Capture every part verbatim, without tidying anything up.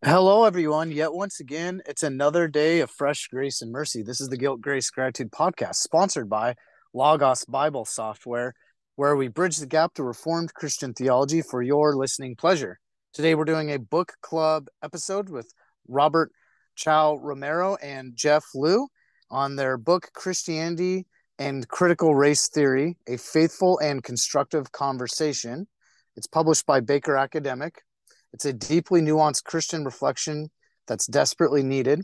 Hello, everyone. Yet once again, it's another day of fresh grace and mercy. This is the Guilt, Grace, Gratitude podcast, sponsored by Logos Bible Software, where we bridge the gap to Reformed Christian theology for your listening pleasure. Today, we're doing a book club episode with Robert Chao Romero and Jeff Liou on their book, Christianity and Critical Race Theory, A Faithful and Constructive Conversation. It's published by Baker Academic. It's a deeply nuanced Christian reflection that's desperately needed.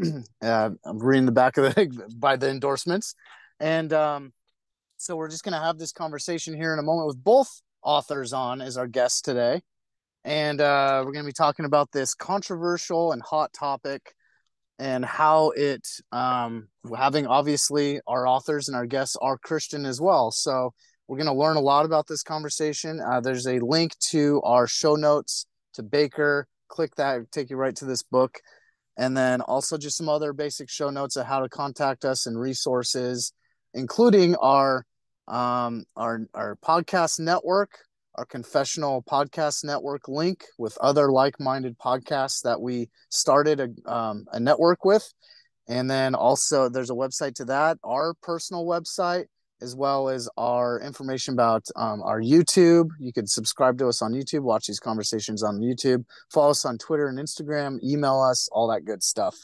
uh, I'm reading the back of the by the endorsements, and um, so we're just going to have this conversation here in a moment with both authors on as our guests today, and uh, we're going to be talking about this controversial and hot topic and how it um, having obviously our authors and our guests are Christian as well. So we're going to learn a lot about this conversation. Uh, there's a link to our show notes to Baker. Click that, take you right to this book. And then also just some other basic show notes of how to contact us and resources, including our um, our our podcast network, our confessional podcast network link with other like-minded podcasts that we started a, um, a network with. And then also there's a website to that, our personal website, as well as our information about um, our YouTube. You could subscribe to us on YouTube, watch these conversations on YouTube, follow us on Twitter and Instagram, email us, all that good stuff.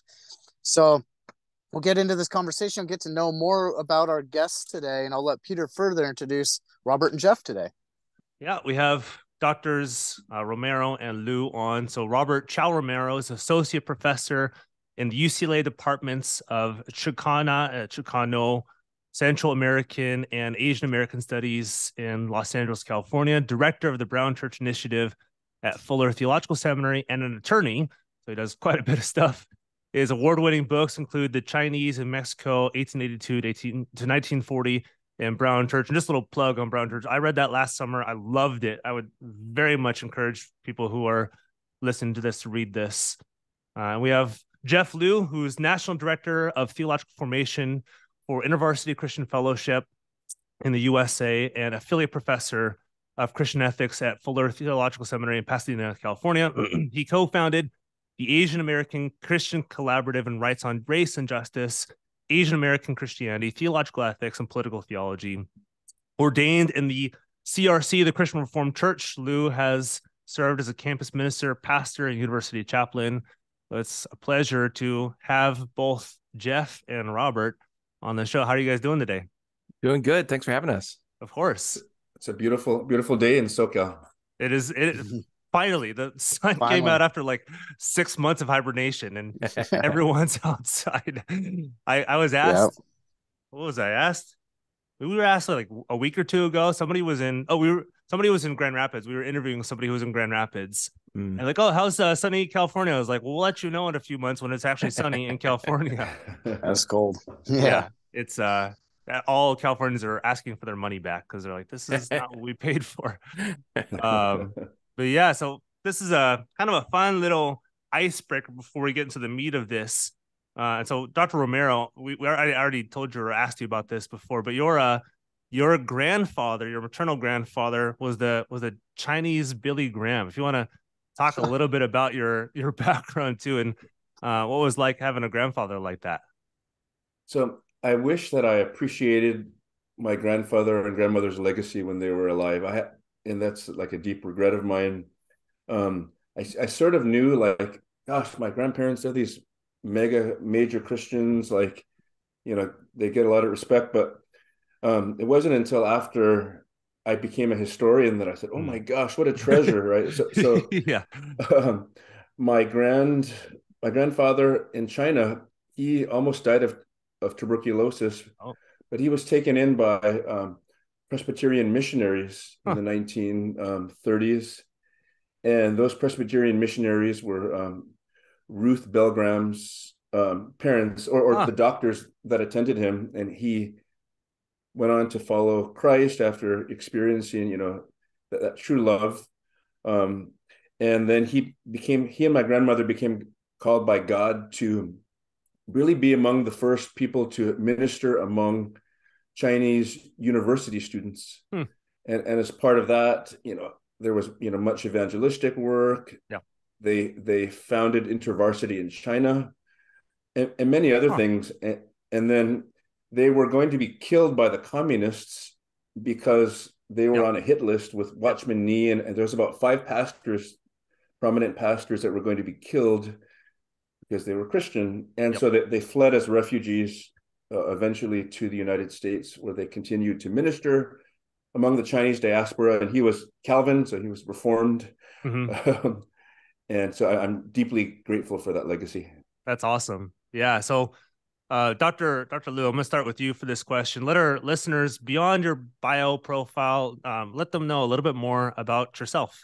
So we'll get into this conversation, get to know more about our guests today, and I'll let Peter further introduce Robert and Jeff today. Yeah, we have doctors uh, Romero and Liou on. So Robert Chao Romero is associate professor in the U C L A Departments of Chicana, uh, Chicano, Central American and Asian American Studies in Los Angeles, California, director of the Brown Church Initiative at Fuller Theological Seminary, and an attorney. So he does quite a bit of stuff. His award-winning books include The Chinese in Mexico, eighteen eighty-two to, eighteen, to nineteen forty, and Brown Church. And just a little plug on Brown Church. I read that last summer. I loved it. I would very much encourage people who are listening to this to read this. Uh, we have Jeff Liou, who's National Director of Theological Formation for InterVarsity Christian Fellowship in the U S A and affiliate professor of Christian ethics at Fuller Theological Seminary in Pasadena, California. He co-founded the Asian American Christian Collaborative and writes on race and justice, Asian American Christianity, theological ethics, and political theology. Ordained in the C R C, the Christian Reformed Church, Liou has served as a campus minister, pastor, and university chaplain. It's a pleasure to have both Jeff and Robert on the show. How are you guys doing today? Doing good. Thanks for having us. Of course. It's a beautiful, beautiful day in SoCal. It is. It finally the sun Finally. came out after like six months of hibernation, and everyone's outside. I I was asked. Yep. What was I asked? We were asked like a week or two ago. Somebody was in. Oh, we were. Somebody was in Grand Rapids. We were interviewing somebody who was in Grand Rapids. Mm. And like, oh, how's uh, sunny California? I was like, well, we'll let you know in a few months when it's actually sunny in California. That's cold. Yeah. yeah it's uh. all Californians are asking for their money back because they're like, this is not what we paid for. Um, but yeah, so this is a kind of a fun little icebreaker before we get into the meat of this. Uh, and so, Doctor Romero, we, we I already told you or asked you about this before, but your uh, your grandfather, your maternal grandfather, was the was a Chinese Billy Graham. If you want to talk a little bit about your your background too, and uh, what it was like having a grandfather like that. So. I wish that I appreciated my grandfather and grandmother's legacy when they were alive. I had, and that's like a deep regret of mine. Um, I, I sort of knew, like, gosh, my grandparents are these mega major Christians, like, you know, they get a lot of respect. But um, it wasn't until after I became a historian that I said, "Oh my gosh, what a treasure!" Right? So, so yeah, um, my grand, my grandfather in China, he almost died of. of tuberculosis, oh. but he was taken in by um, Presbyterian missionaries huh. in the nineteen thirties. And those Presbyterian missionaries were um, Ruth Belgram's um, parents or, or huh. the doctors that attended him. And he went on to follow Christ after experiencing, you know, that, that true love. Um, and then he became, he and my grandmother became called by God to really be among the first people to minister among Chinese university students. Hmm. And, and as part of that, you know, there was, you know, much evangelistic work. Yeah. they they founded InterVarsity in China, and, and many other huh. things. And, and then they were going to be killed by the communists because they were yep. on a hit list with Watchman Nee, and, and there's about five pastors, prominent pastors, that were going to be killed because they were Christian. And yep. so they, they fled as refugees uh, eventually to the United States, where they continued to minister among the Chinese diaspora. And he was Calvin, so he was Reformed. Mm-hmm. Um, and so I, I'm deeply grateful for that legacy. That's awesome. Yeah. So uh, Doctor Doctor Liou, I'm going to start with you for this question. Let our listeners, beyond your bio profile, um, let them know a little bit more about yourself.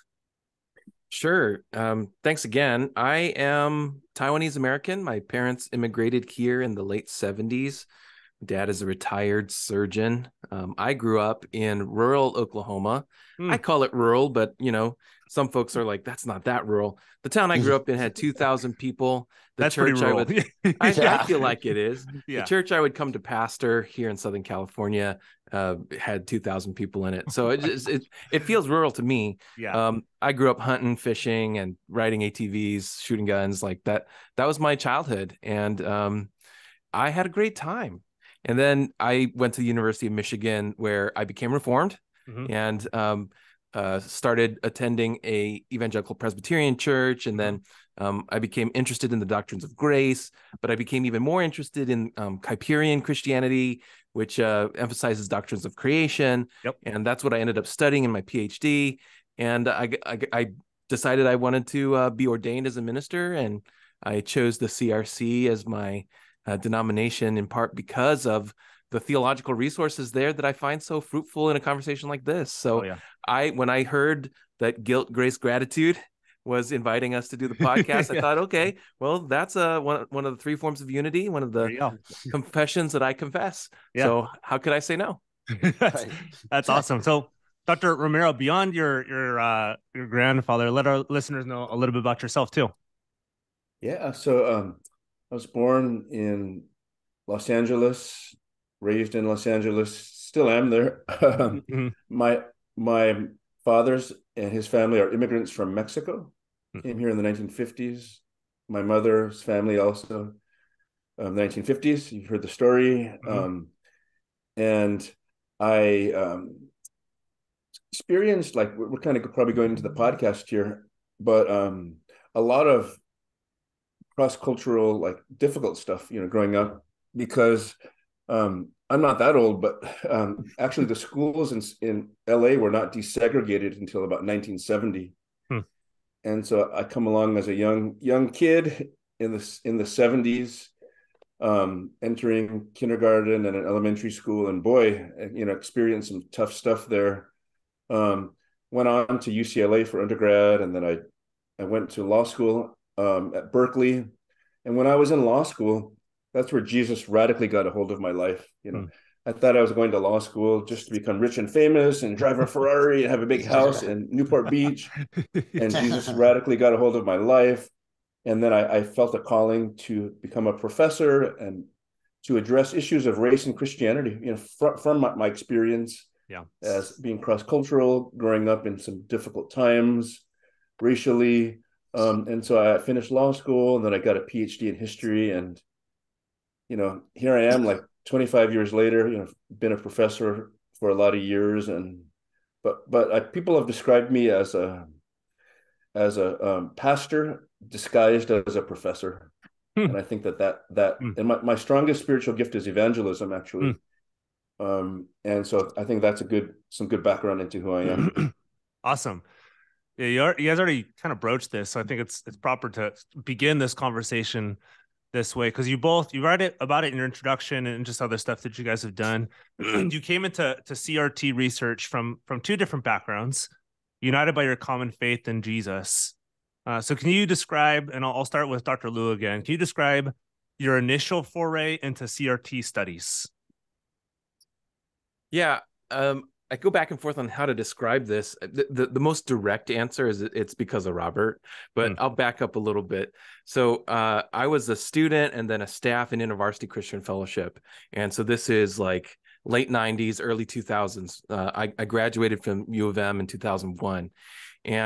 Sure. Um, thanks again. I am Taiwanese American. My parents immigrated here in the late seventies. Dad is a retired surgeon. Um, I grew up in rural Oklahoma. Hmm. I call it rural, but you know, some folks are like, "That's not that rural." The town I grew up in had two thousand people. The That's church pretty rural. I would, I, yeah. I feel like it is. Yeah. The church I would come to pastor here in Southern California uh, had two thousand people in it, so it just, it it feels rural to me. Yeah. Um, I grew up hunting, fishing, and riding A T Vs, shooting guns like that. That was my childhood, and um, I had a great time. And then I went to the University of Michigan, where I became Reformed mm-hmm. and um, uh, started attending a evangelical Presbyterian church. And then um, I became interested in the doctrines of grace, but I became even more interested in um, Kuyperian Christianity, which uh, emphasizes doctrines of creation. Yep. And that's what I ended up studying in my PhD. And I, I, I decided I wanted to uh, be ordained as a minister, and I chose the C R C as my Uh, denomination, in part because of the theological resources there that I find so fruitful in a conversation like this. So oh, yeah. I, when I heard that Guilt, Grace, Gratitude was inviting us to do the podcast, yeah. I thought, okay, well, that's a, one, one of the three forms of unity, one of the confessions that I confess. Yeah. So how could I say no? that's, that's awesome. So Doctor Romero, beyond your, your, uh, your grandfather, let our listeners know a little bit about yourself too. Yeah. So, um, I was born in Los Angeles, raised in Los Angeles, still am there. mm-hmm. My my father's and his family are immigrants from Mexico, mm-hmm. came here in the nineteen fifties. My mother's family also, um, nineteen fifties. You've heard the story. Mm-hmm. Um, and I um, experienced, like, we're kind of probably going into the podcast here, but um, a lot of cross-cultural, like, difficult stuff, you know, growing up, because um, I'm not that old, but um, actually the schools in, in L A were not desegregated until about nineteen seventy. Hmm. And so I come along as a young, young kid in the, in the seventies, um, entering kindergarten and an elementary school, and boy, you know, experienced some tough stuff there. Um, went on to U C L A for undergrad, and then I, I went to law school Um, at Berkeley. And when I was in law school, that's where Jesus radically got a hold of my life. You know, hmm. I thought I was going to law school just to become rich and famous and drive a Ferrari and have a big house in Newport Beach. And Jesus radically got a hold of my life. And then I, I felt a calling to become a professor and to address issues of race and Christianity, you know, from, from my, my experience yeah. as being cross-cultural, growing up in some difficult times, racially. Um, and so I finished law school, and then I got a PhD in history, and, you know, here I am, like twenty-five years later, you know, been a professor for a lot of years. And, but, but I, people have described me as a, as a um, pastor disguised as a professor. Hmm. And I think that that, that, hmm. and my, my strongest spiritual gift is evangelism, actually. Hmm. Um, and so I think that's a good, some good background into who I am. Awesome. Yeah, you, are, you guys already kind of broached this, so I think it's it's proper to begin this conversation this way, because you both, you write it about it in your introduction and just other stuff that you guys have done. You came into to C R T research from from two different backgrounds, united by your common faith in Jesus. Uh, so can you describe, and I'll, I'll start with Doctor Liou again, can you describe your initial foray into C R T studies? Yeah, um, I go back and forth on how to describe this. The, the, the most direct answer is it's because of Robert, but mm. I'll back up a little bit. So uh, I was a student and then a staff in InterVarsity Christian Fellowship. And so this is like late nineties, early two thousands. Uh, I, I graduated from U of M in two thousand one. And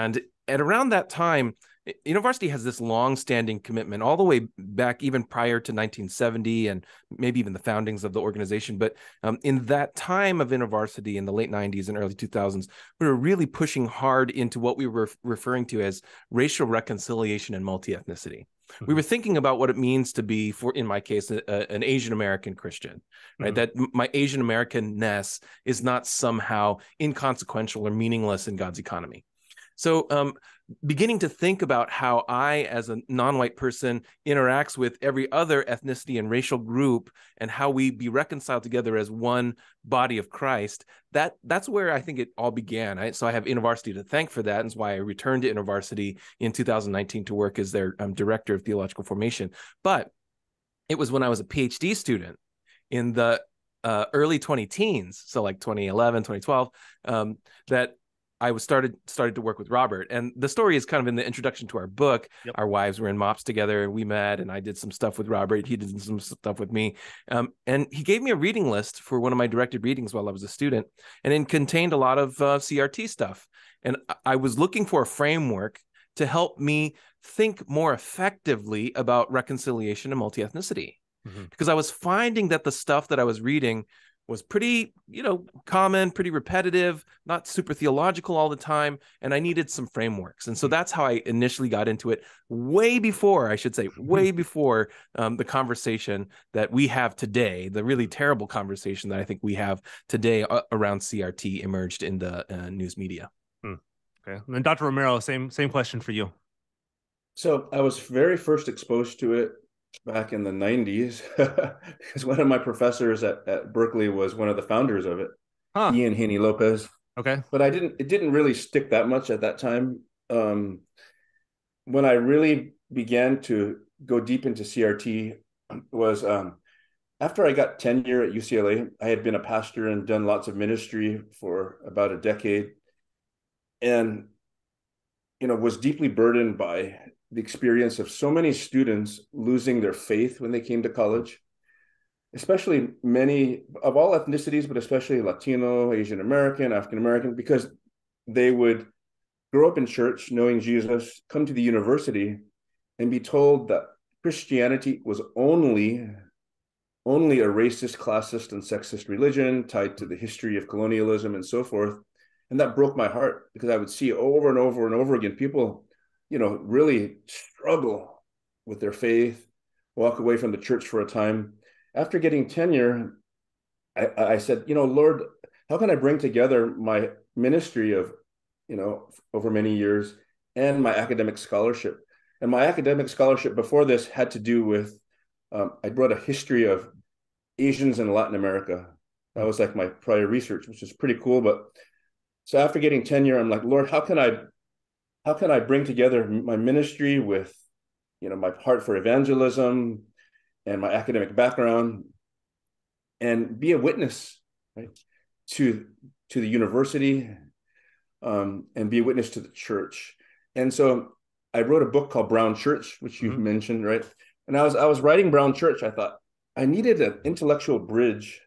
at around that time, InterVarsity has this long-standing commitment all the way back even prior to nineteen seventy and maybe even the foundings of the organization. But um, in that time of InterVarsity in the late nineties and early two thousands, we were really pushing hard into what we were referring to as racial reconciliation and multi-ethnicity. Mm-hmm. We were thinking about what it means to be, for in my case, a, a, an Asian American Christian, right? Mm-hmm. That my Asian Americanness is not somehow inconsequential or meaningless in God's economy. So um, beginning to think about how I, as a non-white person, interacts with every other ethnicity and racial group and how we be reconciled together as one body of Christ, that that's where I think it all began. I, so I have InterVarsity to thank for that. And that's why I returned to InterVarsity in two thousand nineteen to work as their um, director of theological formation. But it was when I was a PhD student in the uh, early twenty teens, so like twenty eleven, twenty twelve, um, that I was started started to work with Robert. And the story is kind of in the introduction to our book. Yep. Our wives were in MOPS together, and we met, and I did some stuff with Robert. He did some stuff with me. Um, and he gave me a reading list for one of my directed readings while I was a student, and it contained a lot of uh, C R T stuff. And I was looking for a framework to help me think more effectively about reconciliation and multi-ethnicity. Mm-hmm. Because I was finding that the stuff that I was reading was pretty, you know, common, pretty repetitive, not super theological all the time, and I needed some frameworks. And so that's how I initially got into it, way before, I should say, way before um, the conversation that we have today, the really terrible conversation that I think we have today uh, around C R T emerged in the uh, news media. Hmm. Okay, and then Doctor Romero, same same question for you. So I was very first exposed to it back in the nineties, because one of my professors at, at Berkeley was one of the founders of it, huh. Ian Haney Lopez. Okay. But I didn't, it didn't really stick that much at that time. Um, when I really began to go deep into C R T was um, after I got tenure at U C L A. I had been a pastor and done lots of ministry for about a decade, and, you know, was deeply burdened by the experience of so many students losing their faith when they came to college, especially many of all ethnicities, but especially Latino, Asian American, African American, because they would grow up in church knowing Jesus, come to the university and be told that Christianity was only, only a racist, classist, and sexist religion tied to the history of colonialism and so forth. And that broke my heart, because I would see over and over and over again people, you know, really struggle with their faith, walk away from the church for a time. After getting tenure, I, I said, you know, Lord, how can I bring together my ministry of, you know, over many years and my academic scholarship? And my academic scholarship before this had to do with, um, I brought a history of Asians in Latin America. That was like my prior research, which is pretty cool. But so after getting tenure, I'm like, Lord, how can I How can I bring together my ministry with, you know, my heart for evangelism and my academic background and be a witness, right, to, to the university um, and be a witness to the church? And so I wrote a book called Brown Church, which you've mm-hmm. mentioned, right? And I was, I was writing Brown Church. I thought I needed an intellectual bridge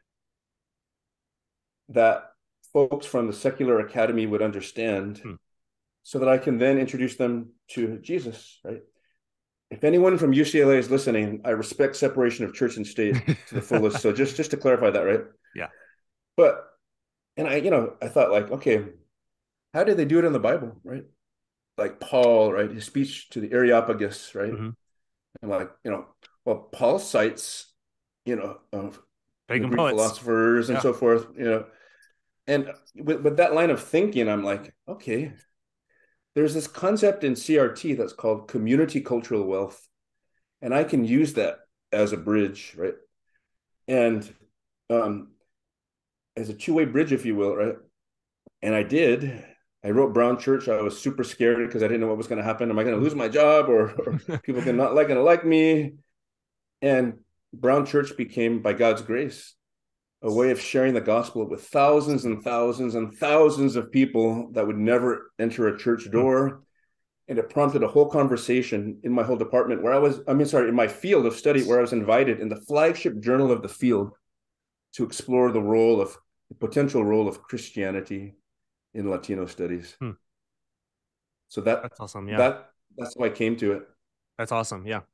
that folks from the secular academy would understand. Hmm. So that I can then introduce them to Jesus, right? If anyone from U C L A is listening, I respect separation of church and state to the fullest. So just, just to clarify that, right? Yeah. But, and I, you know, I thought like, okay, how did they do it in the Bible, right? Like Paul, right? His speech to the Areopagus, right? Mm-hmm. And like, you know, well, Paul cites, you know, of Pagan Greek poets. philosophers and yeah. so forth, you know. And with, with that line of thinking, I'm like, okay, there's this concept in C R T that's called community cultural wealth. And I can use that as a bridge, right? And um, as a two-way bridge, if you will, right? And I did. I wrote Brown Church. I was super scared because I didn't know what was going to happen. Am I going to lose my job, or, or people are not like going to like me? And Brown Church became, by God's grace, a way of sharing the gospel with thousands and thousands and thousands of people that would never enter a church door. And it prompted a whole conversation in my whole department where I was, I mean, sorry, in my field of study, where I was invited in the flagship journal of the field to explore the role of, the potential role of Christianity in Latino studies. Hmm. So that that's awesome. Yeah, that that's how I came to it. that's awesome. Yeah.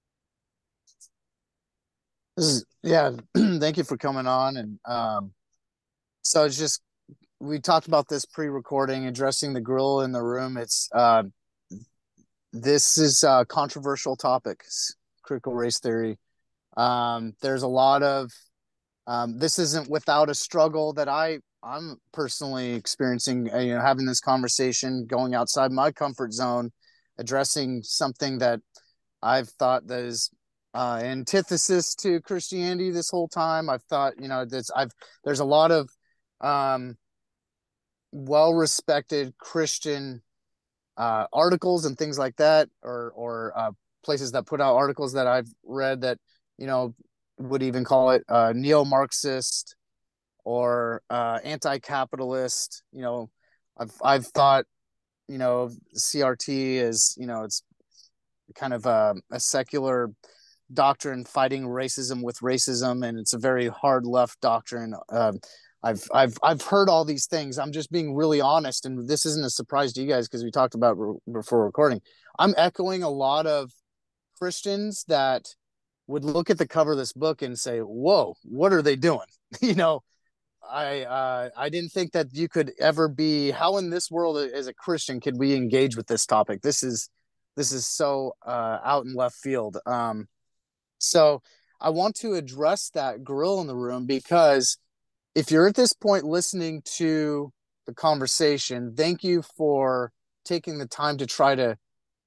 This is yeah. Thank you for coming on. And um, so it's just we talked about this pre-recording, addressing the grill in the room. It's uh, this is uh, controversial topics, critical race theory. Um, there's a lot of um, this isn't without a struggle that I I'm personally experiencing. Uh, you know, having this conversation, going outside my comfort zone, addressing something that I've thought that is uh, antithesis to Christianity this whole time. I've thought, you know, that's I've there's a lot of um, well-respected Christian uh, articles and things like that, or or uh, places that put out articles that I've read that, you know, would even call it uh, neo-Marxist or uh, anti-capitalist. You know, I've I've thought, you know, C R T is, you know, it's kind of a, a secular doctrine fighting racism with racism, and it's a very hard left doctrine. Uh, I've I've I've heard all these things. I'm just being really honest, and this isn't a surprise to you guys because we talked about re- before recording. I'm echoing a lot of Christians that would look at the cover of this book and say, "Whoa, what are they doing?" you know, I uh, I didn't think that you could ever be. How in this world as a Christian could we engage with this topic? This is this is so uh, out in left field. Um, so I want to address that grill in the room, because if you're at this point listening to the conversation, thank you for taking the time to try to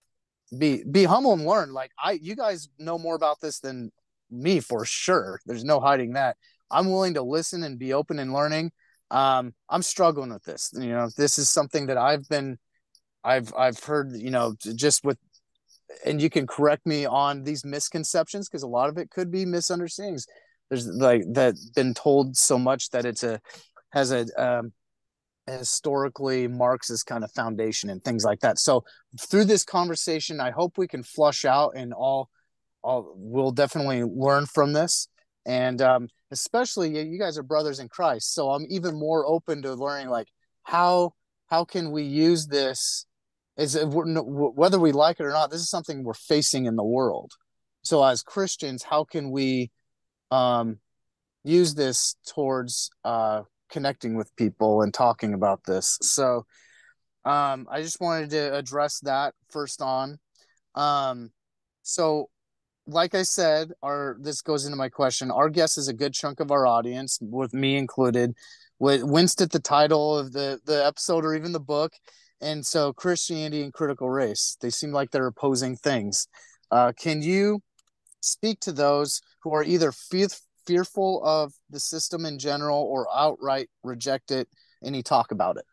be be humble and learn. Like I, you guys know more about this than me for sure. There's no hiding that. I'm willing to listen and be open and learning. Um, I'm struggling with this. You know, this is something that I've been, I've I've heard. You know, just with, and you can correct me on these misconceptions because a lot of it could be misunderstandings. There's like that been told so much that it's a has a um, historically Marxist kind of foundation and things like that. So through this conversation, I hope we can flush out and all, all we'll definitely learn from this. And um, especially you guys are brothers in Christ, so I'm even more open to learning like how how can we use this. Is whether we like it or not, this is something we're facing in the world. So as Christians, how can we um, use this towards uh, connecting with people and talking about this? So um, I just wanted to address that first on. Um, so like I said, our this goes into my question. Our guest is a good chunk of our audience, with me included, winced at the title of the, the episode or even the book. And so Christianity and critical race, they seem like they're opposing things. Uh, can you speak to those who are either fe- fearful of the system in general or outright reject it? Any talk about it?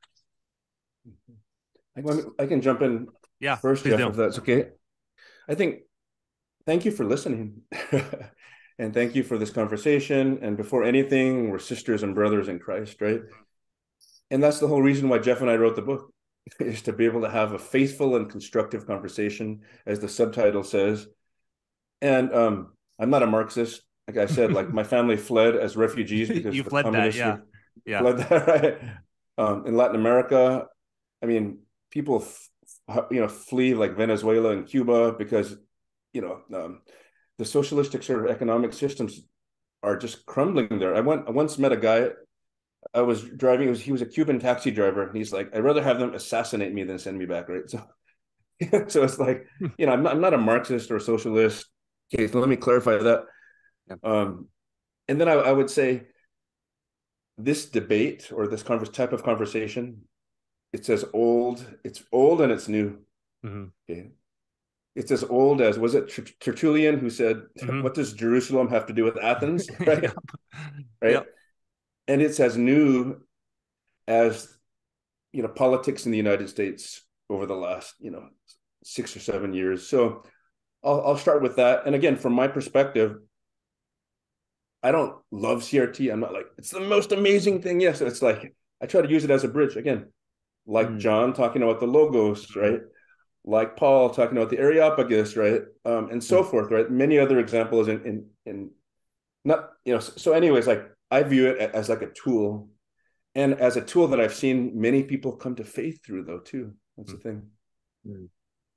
I can, I can jump in yeah, first, Jeff, do. if that's okay. I think, thank you for listening. And thank you for this conversation. And before anything, we're sisters and brothers in Christ, right? And that's the whole reason why Jeff and I wrote the book, is to be able to have a faithful and constructive conversation, as the subtitle says. And um, I'm not a Marxist. Like I said, like my family fled as refugees because you the fled communists that, yeah, yeah. fled that, right? Um, in Latin America, I mean, people, f- you know, flee like Venezuela and Cuba because, you know, um, the socialistic sort of economic systems are just crumbling there. I went, I once met a guy. I was driving. It was, he was a Cuban taxi driver, and he's like, "I'd rather have them assassinate me than send me back." Right. So, so it's like, you know, I'm not, I'm not a Marxist or a socialist. Okay, so let me clarify that. Yeah. Um, and then I, I would say this debate or this converse, type of conversation, it's as old, it's old and it's new. Mm-hmm. Okay. It's as old as, was it Tertullian who said, mm-hmm. "What does Jerusalem have to do with Athens?" Right. Yep. Right. Yep. And it's as new as, you know, politics in the United States over the last, you know, six or seven years. So I'll, I'll start with that. And again, from my perspective, I don't love C R T. I'm not like, it's the most amazing thing. Yes. It's like, I try to use it as a bridge. Again, like mm. John talking about the logos, right? Like Paul talking about the Areopagus, right? Um, and so mm. forth, right? Many other examples in, in, in not, you know, so anyways, like I view it as like a tool, and as a tool that I've seen many people come to faith through though, too. That's mm. the thing. Mm.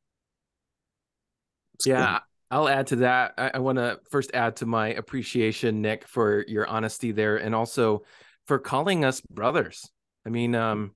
Yeah, good. I'll add to that. I, I want to first add to my appreciation, Nick, for your honesty there, and also for calling us brothers. I mean, um,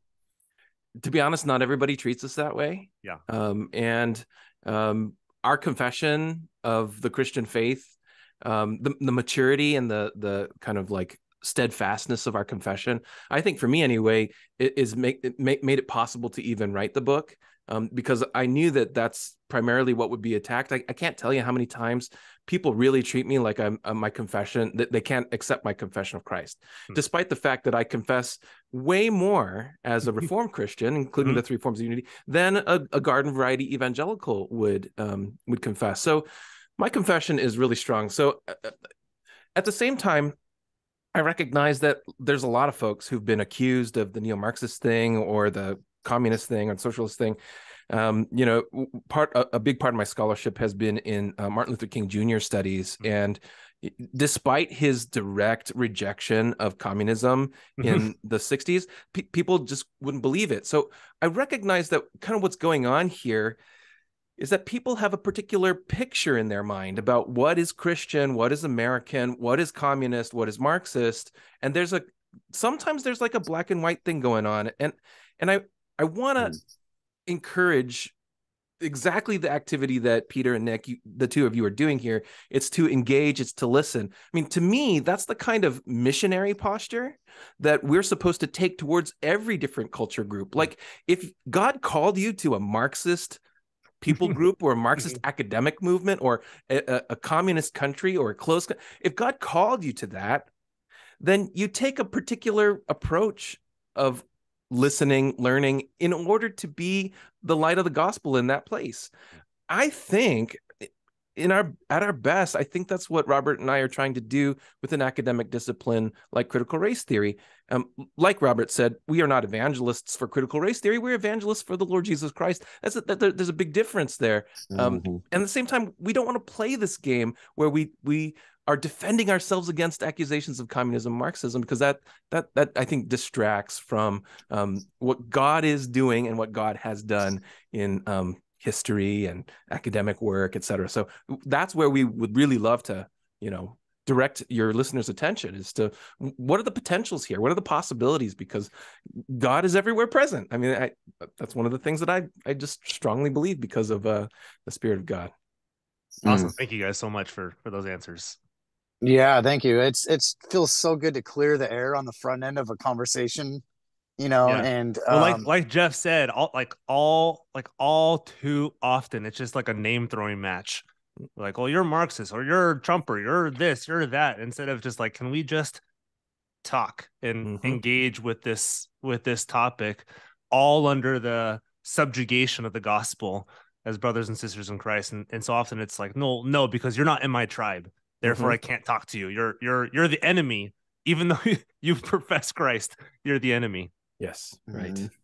to be honest, not everybody treats us that way. Yeah. Um, and um, our confession of the Christian faith, um, the, the maturity and the the kind of like steadfastness of our confession, I think for me anyway, it is make it make, made it possible to even write the book. Um, because I knew that that's primarily what would be attacked. I, I can't tell you how many times people really treat me like I'm, I'm my confession, that they can't accept my confession of Christ, hmm. despite the fact that I confess way more as a Reformed Christian, including mm-hmm. the three forms of unity, than a, a garden variety evangelical would um, would confess. So my confession is really strong. So uh, at the same time, I recognize that there's a lot of folks who've been accused of the neo-Marxist thing or the communist thing or socialist thing. Um, you know, part a, a big part of my scholarship has been in uh, Martin Luther King Junior studies, mm-hmm. and despite his direct rejection of communism mm-hmm. in the sixties, pe- people just wouldn't believe it. So I recognize that kind of what's going on here is that people have a particular picture in their mind about what is Christian, what is American, what is communist, what is Marxist, and there's a sometimes there's like a black and white thing going on, and and I. I want to mm. encourage exactly the activity that Peter and Nick, you, the two of you, are doing here. It's to engage, it's to listen. I mean, to me, that's the kind of missionary posture that we're supposed to take towards every different culture group. Like, if God called you to a Marxist people group or a Marxist academic movement or a, a communist country or a close, if God called you to that, then you take a particular approach of listening, learning, in order to be the light of the gospel in that place. I think in our at our best, I think that's what Robert and I are trying to do with an academic discipline like critical race theory. Um, like Robert said, we are not evangelists for critical race theory. We're evangelists for the Lord Jesus Christ. That's a, that, there's a big difference there. Um, mm-hmm. And at the same time, we don't want to play this game where we we are defending ourselves against accusations of communism, Marxism, because that that that I think distracts from um, what God is doing and what God has done in um, history and academic work, et cetera. So that's where we would really love to, you know, direct your listeners' attention, is to what are the potentials here? What are the possibilities? Because God is everywhere present. I mean, I, that's one of the things that I I just strongly believe because of uh, the Spirit of God. Awesome. Mm. Thank you guys so much for for those answers. Yeah, thank you. It's it's feels so good to clear the air on the front end of a conversation, you know. Yeah. And well, um, like like Jeff said, all like all like all too often, it's just like a name throwing match. Like, oh, you're Marxist, or you're Trumper, you're this, you're that. Instead of just like, can we just talk and mm-hmm. engage with this with this topic, all under the subjugation of the gospel as brothers and sisters in Christ? And and so often it's like, no, no, because you're not in my tribe. Therefore, mm-hmm. I can't talk to you. You're you're you're the enemy, even though you profess Christ. You're the enemy. Yes, right. Mm-hmm.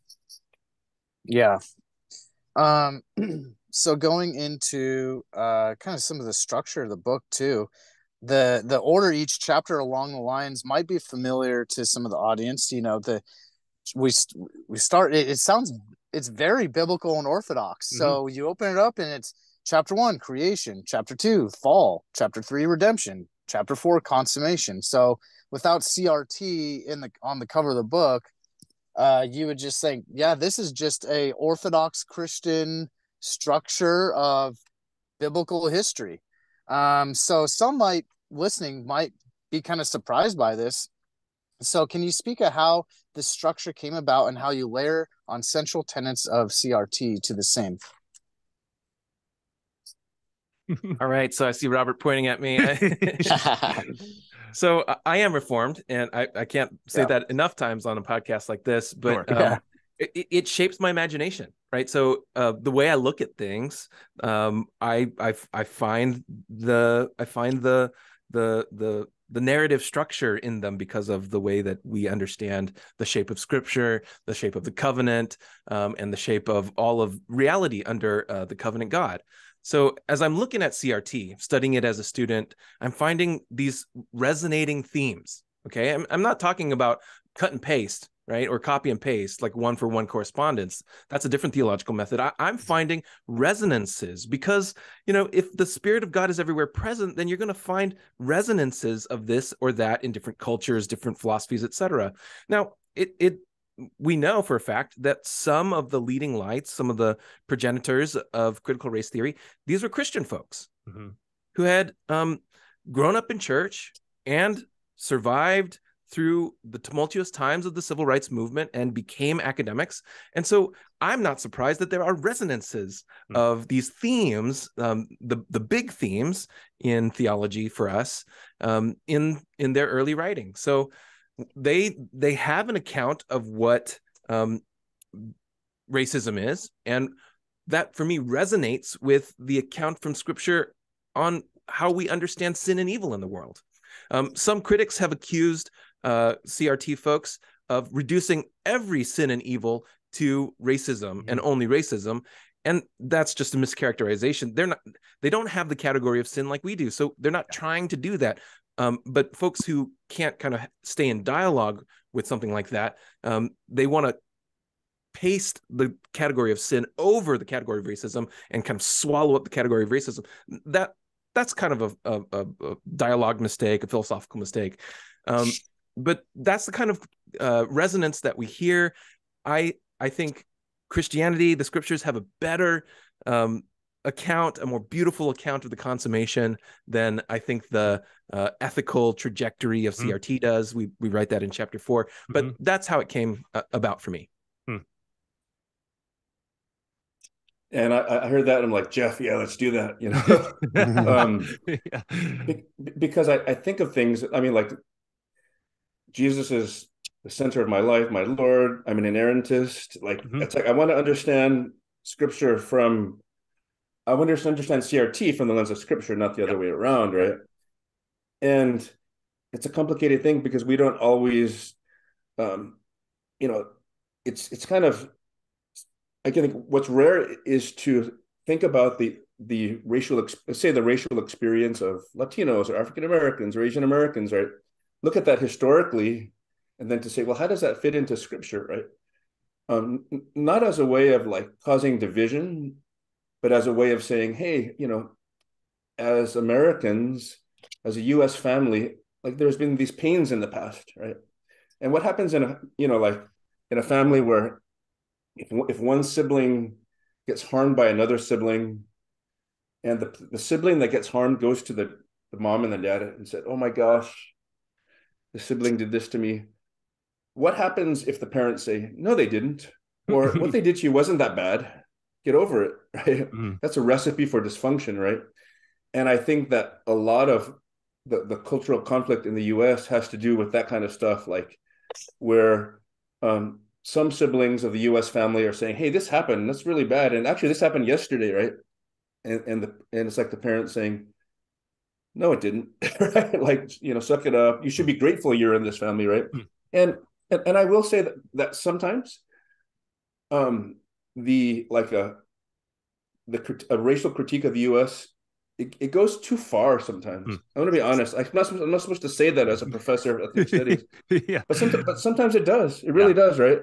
Yeah. Um. So going into uh, kind of some of the structure of the book too, the the order each chapter along the lines might be familiar to some of the audience. You know, the we we start. It, it sounds it's very biblical and orthodox. Mm-hmm. So you open it up and it's. Chapter one, creation. Chapter two, fall. Chapter three, redemption. Chapter four, consummation. So without C R T in the on the cover of the book, uh, you would just think, yeah, this is just a Orthodox Christian structure of biblical history. Um, so some might listening might be kind of surprised by this. So can you speak of how this structure came about and how you layer on central tenets of C R T to the same? All right, so I see Robert pointing at me. So I am Reformed, and I, I can't say yeah. that enough times on a podcast like this, but sure. um, yeah. it, it shapes my imagination, right? So uh, the way I look at things, um, I, I I find the I find the the the the narrative structure in them because of the way that we understand the shape of Scripture, the shape of the covenant, um, and the shape of all of reality under uh, the covenant God. So as I'm looking at C R T, studying it as a student, I'm finding these resonating themes, okay? I'm, I'm not talking about cut and paste, right? Or copy and paste, like one for one correspondence. That's a different theological method. I, I'm finding resonances because, you know, if the Spirit of God is everywhere present, then you're going to find resonances of this or that in different cultures, different philosophies, et cetera. Now, it it we know for a fact that some of the leading lights, some of the progenitors of critical race theory, these were Christian folks mm-hmm. who had um, grown up in church and survived through the tumultuous times of the civil rights movement and became academics. And so I'm not surprised that there are resonances mm-hmm. of these themes, um, the, the big themes in theology for us um, in, in their early writing. So they they have an account of what um, racism is, and that for me resonates with the account from Scripture on how we understand sin and evil in the world. Um, some critics have accused uh, C R T folks of reducing every sin and evil to racism mm-hmm. and only racism, and that's just a mischaracterization. They're not; they don't have the category of sin like we do, so they're not trying to do that. Um, but folks who can't kind of stay in dialogue with something like that, um, they want to paste the category of sin over the category of racism and kind of swallow up the category of racism. That that's kind of a, a, a dialogue mistake, a philosophical mistake. Um, but that's the kind of uh, resonance that we hear. I I think Christianity, the Scriptures have a better um, account, a more beautiful account of the consummation than I think the uh, ethical trajectory of C R T mm. does. We we write that in chapter four, but mm-hmm. that's how it came uh, about for me. Mm. And I, I heard that and I'm like, Jeff, yeah, let's do that. You know, um, yeah. be, because I, I think of things. I mean, like Jesus is the center of my life, my Lord. I'm an inerrantist. Like mm-hmm. it's like I want to understand Scripture from. I want to understand C R T from the lens of Scripture, not the other yep. way around, right? And it's a complicated thing because we don't always, um, you know, it's it's kind of. I think what's rare is to think about the the racial, let's say the racial experience of Latinos or African Americans or Asian Americans, right? Look at that historically, and then to say, well, how does that fit into Scripture, right? Um, not as a way of like causing division, but as a way of saying, hey, you know, as Americans, as a U S family, like there's been these pains in the past, right? And what happens in a, you know, like in a family where if, if one sibling gets harmed by another sibling, and the, the sibling that gets harmed goes to the, the mom and the dad and said, oh my gosh, the sibling did this to me. What happens if the parents say, no, they didn't, or what they did to you wasn't that bad? Get over it, right? Mm. That's a recipe for dysfunction, right? And I think that a lot of the, the cultural conflict in the U S has to do with that kind of stuff, like where um, some siblings of the U S family are saying, hey, this happened, that's really bad. And actually this happened yesterday, right? And and the and it's like the parents saying, no, it didn't, right? Like, you know, suck it up. You should be grateful you're in this family, right? Mm. And, and and I will say that that sometimes um the like a the a racial critique of the U S it, it goes too far sometimes. Mm. I'm going to be honest. I'm not, I'm not supposed to say that as a professor of ethnic studies, yeah. but sometimes but sometimes it does. It really yeah. does, right?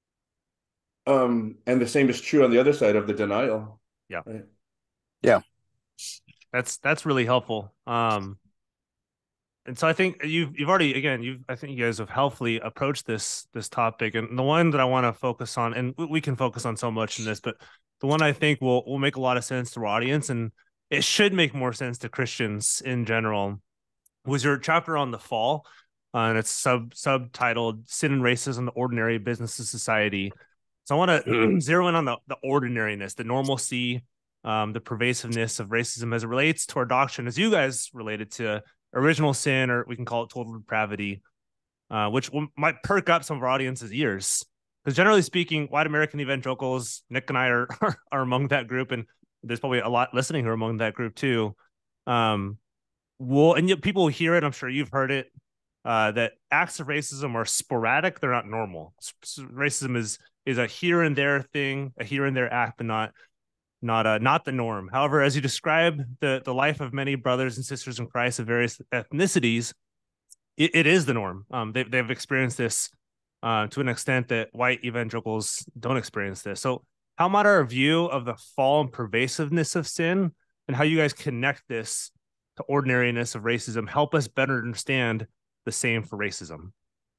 Um, and the same is true on the other side of the denial. Yeah, right? Yeah, that's that's really helpful. Um, and so I think you've you've already again you've I think you guys have helpfully approached this this topic, and the one that I want to focus on, and we can focus on so much in this, but the one I think will will make a lot of sense to our audience, and it should make more sense to Christians in general, was your chapter on the fall, uh, and it's sub subtitled "Sin and Racism: The Ordinary Business of Society." So I want to zero in on the the ordinariness, the normalcy, um, the pervasiveness of racism as it relates to our doctrine, as you guys related to original sin, or we can call it total depravity, uh, which will, might perk up some of our audience's ears. Because generally speaking, white American evangelicals, Nick and I are, are are among that group, and there's probably a lot listening who are among that group too. Um, well, and yet people hear it. I'm sure you've heard it. Uh, that acts of racism are sporadic; they're not normal. Racism is is a here and there thing, a here and there act, but not not uh, not the norm. However, as you describe the the life of many brothers and sisters in Christ of various ethnicities, it, it is the norm. Um, they they've experienced this uh, to an extent that white evangelicals don't experience this. So how might our view of the fall and pervasiveness of sin and how you guys connect this to ordinariness of racism help us better understand the same for racism?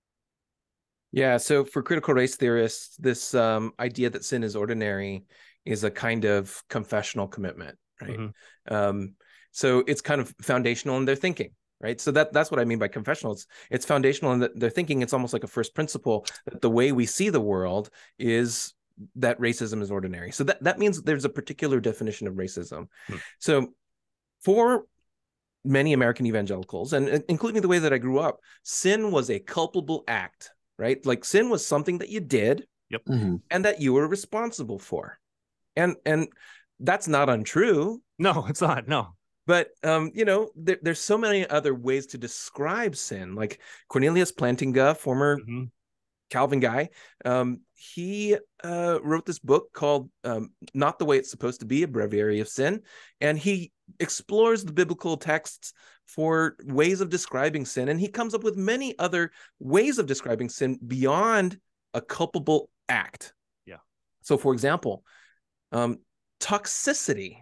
Yeah, so for critical race theorists, this um, idea that sin is ordinary is a kind of confessional commitment, right? Mm-hmm. Um, so it's kind of foundational in their thinking, right? So that that's what I mean by confessional. It's, it's foundational in that their thinking. It's almost like a first principle that the way we see the world is that racism is ordinary. So that, that means there's a particular definition of racism. Mm-hmm. So for many American evangelicals, and including the way that I grew up, sin was a culpable act, right? Like sin was something that you did, yep. mm-hmm. and that you were responsible for. And and that's not untrue. No, it's not. No. But, um, you know, there, there's so many other ways to describe sin. Like Cornelius Plantinga, former mm-hmm. Calvin guy, um, he uh, wrote this book called um, Not the Way It's Supposed to Be, a Breviary of Sin. And he explores the biblical texts for ways of describing sin. And he comes up with many other ways of describing sin beyond a culpable act. Yeah. So, for example, um, toxicity.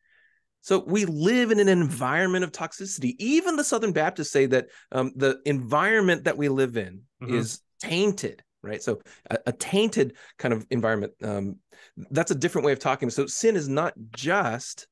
So we live in an environment of toxicity. Even the Southern Baptists say that um, the environment that we live in mm-hmm. is tainted, right? So a, a tainted kind of environment. Um, that's a different way of talking. So sin is not just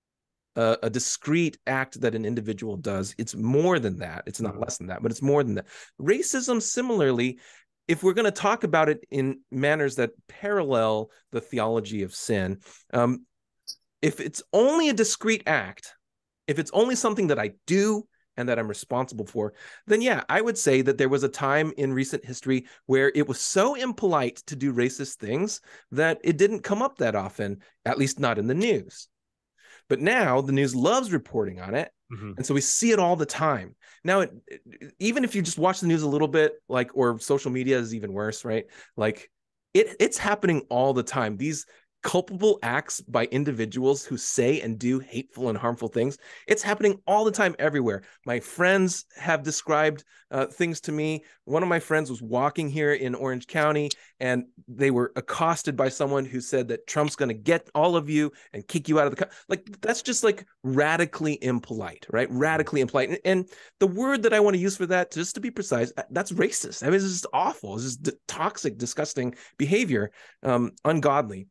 a, a discrete act that an individual does. It's more than that. It's not mm-hmm. less than that, but it's more than that. Racism, similarly, if we're going to talk about it in manners that parallel the theology of sin, um, if it's only a discrete act, if it's only something that I do and that I'm responsible for, then yeah, I would say that there was a time in recent history where it was so impolite to do racist things that it didn't come up that often, at least not in the news. But now the news loves reporting on it. Mm-hmm. And so we see it all the time. Now, it, it, even if you just watch the news a little bit, like, or social media is even worse, right? Like it, it's happening all the time. These culpable acts by individuals who say and do hateful and harmful things. It's happening all the time everywhere. My friends have described uh, things to me. One of my friends was walking here in Orange County and they were accosted by someone who said that Trump's going to get all of you and kick you out of the country. Like, that's just like radically impolite, right? Radically impolite. And, and the word that I want to use for that, just to be precise, that's racist. I mean, it's just awful. It's just toxic, disgusting behavior, um, ungodly.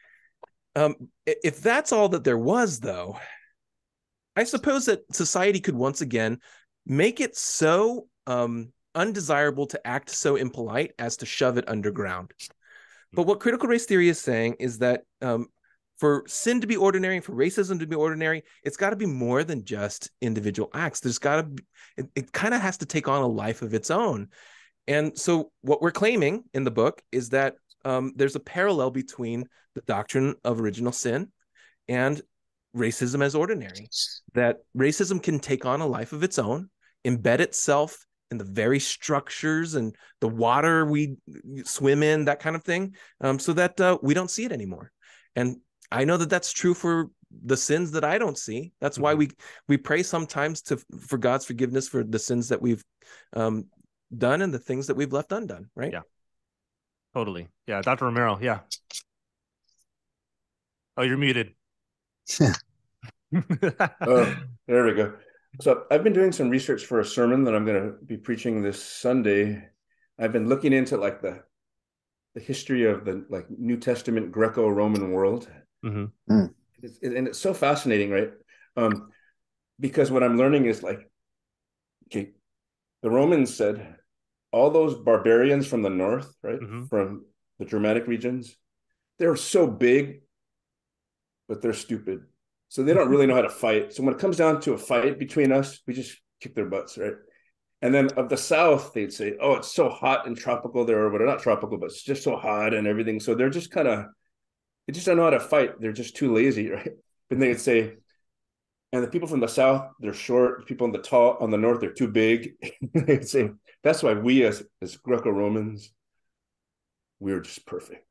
Um, if that's all that there was, though, I suppose that society could once again make it so um, undesirable to act so impolite as to shove it underground. But what critical race theory is saying is that um, for sin to be ordinary, for racism to be ordinary, it's got to be more than just individual acts. There's got to be, it, it kind of has to take on a life of its own. And so what we're claiming in the book is that Um, there's a parallel between the doctrine of original sin and racism as ordinary, that racism can take on a life of its own, embed itself in the very structures and the water we swim in, that kind of thing, um, so that uh, we don't see it anymore. And I know that that's true for the sins that I don't see. That's mm-hmm. why we we pray sometimes to for God's forgiveness for the sins that we've um, done and the things that we've left undone, right? Yeah. Totally. Yeah. Doctor Romero. Yeah. Oh, you're muted. Oh, there we go. So I've been doing some research for a sermon that I'm going to be preaching this Sunday. I've been looking into like the the history of the like New Testament Greco-Roman world. Mm-hmm. Mm. It's, and it's so fascinating, right? Um, because what I'm learning is like, okay, the Romans said, all those barbarians from the north, right, mm-hmm. from the Germanic regions, they're so big, but they're stupid. So they don't really know how to fight. So when it comes down to a fight between us, we just kick their butts, right? And then of the south, they'd say, oh, it's so hot and tropical there, or whatever, not tropical, but it's just so hot and everything. So they're just kind of, they just don't know how to fight. They're just too lazy, right? But they'd say, and the people from the south, they're short. The people on the tall on the north, they're too big. They'd say, that's why we as, as Greco-Romans, we're just perfect.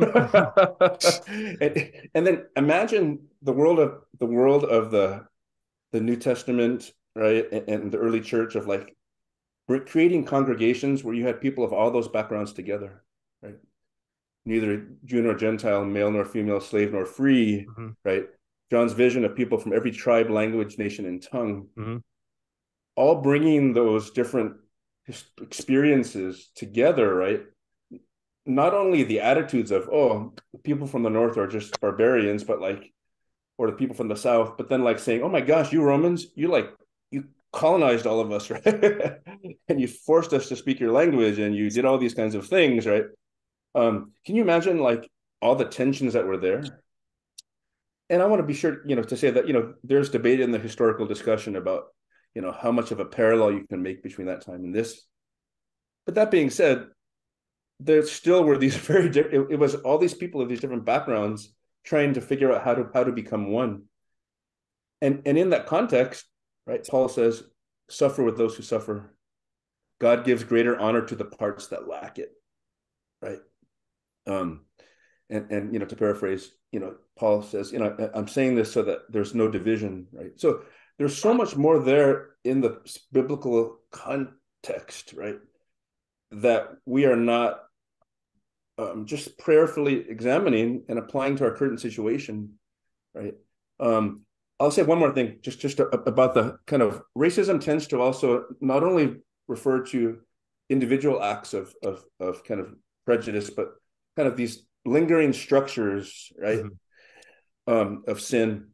and, and then imagine the world of the world of the the New Testament, right? And, and the early church of like creating congregations where you had people of all those backgrounds together, right? Neither Jew nor Gentile, male nor female, slave nor free, mm-hmm. right? John's vision of people from every tribe, language, nation, and tongue, mm-hmm. all bringing those different experiences together, right? Not only the attitudes of, oh, people from the north are just barbarians, but like, or the people from the south, but then like saying, oh my gosh, you Romans, you like, you colonized all of us, right? And you forced us to speak your language, and you did all these kinds of things, right? Um, can you imagine like all the tensions that were there? And I want to be sure, you know, to say that, you know, there's debate in the historical discussion about, you know, how much of a parallel you can make between that time and this. But that being said, there still were these very different, it, it was all these people of these different backgrounds trying to figure out how to how to become one. And, and in that context, right, Paul says, suffer with those who suffer. God gives greater honor to the parts that lack it, right? Um, and, and, you know, to paraphrase, you know, Paul says, you know, I'm saying this so that there's no division, right? So there's so much more there in the biblical context, right, that we are not um, just prayerfully examining and applying to our current situation, right? Um, I'll say one more thing, just, just about the kind of racism tends to also not only refer to individual acts of, of, of kind of prejudice, but kind of these lingering structures, right, mm-hmm. um, of sin.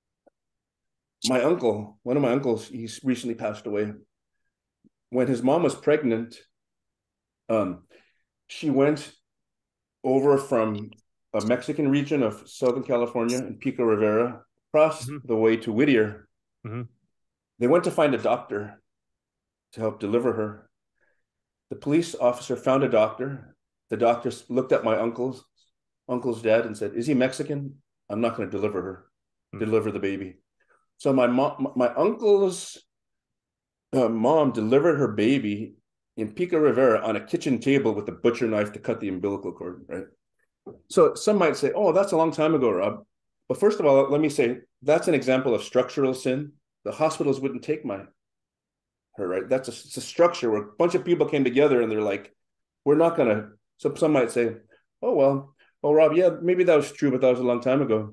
My uncle, one of my uncles, he's recently passed away. When his mom was pregnant, um, she went over from a Mexican region of Southern California and Pico Rivera, across mm-hmm. the way to Whittier. Mm-hmm. They went to find a doctor to help deliver her. The police officer found a doctor. The doctor looked at my uncle's uncle's dad and said, "Is he Mexican? I'm not going to deliver her, mm-hmm. deliver the baby." So my mom, my uncle's uh, mom delivered her baby in Pico Rivera on a kitchen table with a butcher knife to cut the umbilical cord, right? So some might say, oh, that's a long time ago, Rob. But first of all, let me say, that's an example of structural sin. The hospitals wouldn't take my her, right? That's a, it's a structure where a bunch of people came together and they're like, we're not going to, so some might say, oh, well, oh, Rob, yeah, maybe that was true, but that was a long time ago.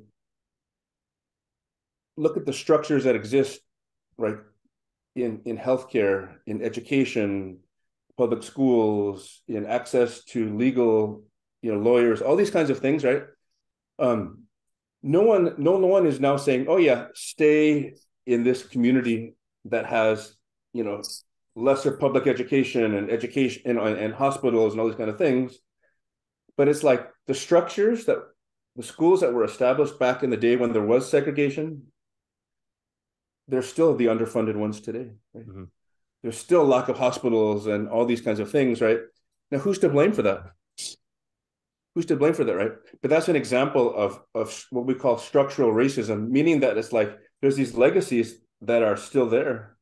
Look at the structures that exist, right, in, in healthcare, in education, public schools, in access to legal, you know, lawyers, all these kinds of things, right? Um, no one, no one is now saying, oh yeah, stay in this community that has, you know, lesser public education and education and, and hospitals and all these kind of things. But it's like the structures that the schools that were established back in the day when there was segregation, they're still the underfunded ones today, right? Mm-hmm. There's still a lack of hospitals and all these kinds of things, right? Now, who's to blame for that? Who's to blame for that, right? But that's an example of, of what we call structural racism, meaning that it's like there's these legacies that are still there.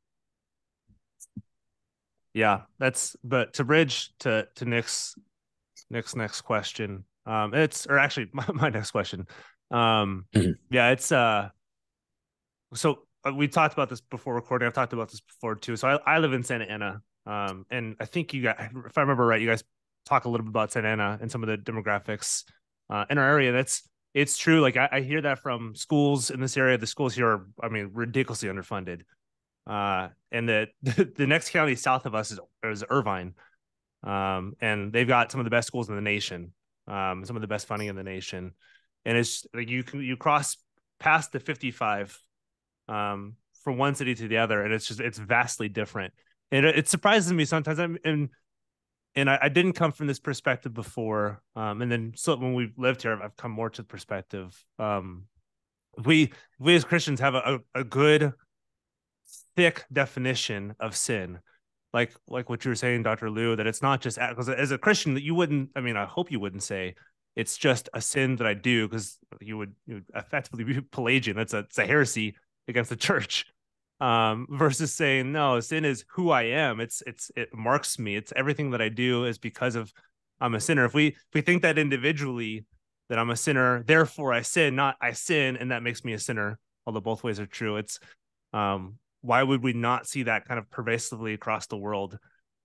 Yeah, that's, but to bridge to to Nick's Nick's next question, um, it's, or actually my, my next question. Um, mm-hmm. Yeah, it's, uh, so we talked about this before recording. I've talked about this before too. So I, I live in Santa Ana. Um, and I think you guys, if I remember right, you guys talk a little bit about Santa Ana and some of the demographics uh, in our area. That's, it's true. Like I, I hear that from schools in this area. The schools here are, I mean, ridiculously underfunded. Uh, and the, the next county south of us is, is Irvine. Um, and they've got some of the best schools in the nation, um, some of the best funding in the nation. And it's like, you can, you cross past the fifty-five um, from one city to the other. And it's just, it's vastly different. And it, it surprises me sometimes. I'm in, and I, I didn't come from this perspective before. Um, and then so when we've lived here, I've come more to the perspective. Um, we, we as Christians have a, a good, thick definition of sin. Like, like what you were saying, Doctor Liou, that it's not just, because as a Christian that you wouldn't, I mean, I hope you wouldn't say it's just a sin that I do, because you would, you would effectively be Pelagian. That's a, it's a heresy against the church. Um, versus saying, no, sin is who I am. It's, it's, it marks me. It's everything that I do is because of I'm a sinner. If we, if we think that individually, that I'm a sinner, therefore I sin, not I sin, and that makes me a sinner, although both ways are true. It's, um, why would we not see that kind of pervasively across the world?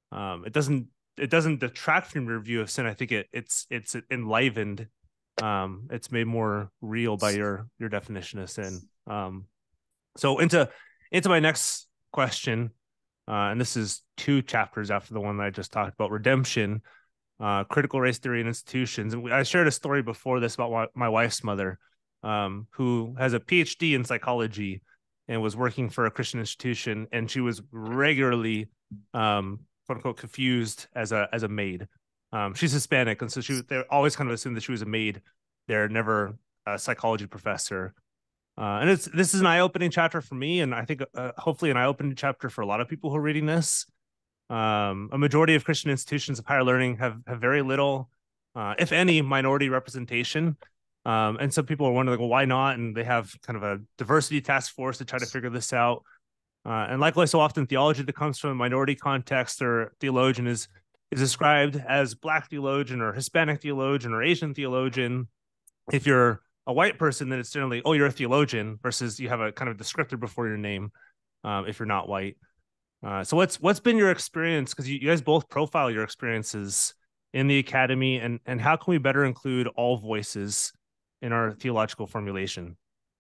Um, it doesn't it doesn't detract from your view of sin. I think it it's it's enlivened. Um, it's made more real by your your definition of sin. Um, so into into my next question, uh, and this is two chapters after the one that I just talked about, redemption, uh, critical race theory and institutions. And I shared a story before this about my, my wife's mother, um, who has a P H D in psychology and was working for a Christian institution, and she was regularly um, quote unquote confused as a as a maid. Um, she's Hispanic, and so she they always kind of assumed that she was a maid. They're never a psychology professor. Uh, and it's this is an eye-opening chapter for me, and I think uh, hopefully an eye-opening chapter for a lot of people who are reading this. Um, a majority of Christian institutions of higher learning have have very little, uh, if any, minority representation. Um, and some people are wondering, well, why not? And they have kind of a diversity task force to try to figure this out. Uh, and likewise, so often theology that comes from a minority context or theologian is is described as Black theologian or Hispanic theologian or Asian theologian. If you're a white person, then it's generally, oh, you're a theologian, versus you have a kind of descriptor before your name um, if you're not white. Uh, so what's what's been your experience? Because you, you guys both profile your experiences in the academy, and and how can we better include all voices in our theological formulation?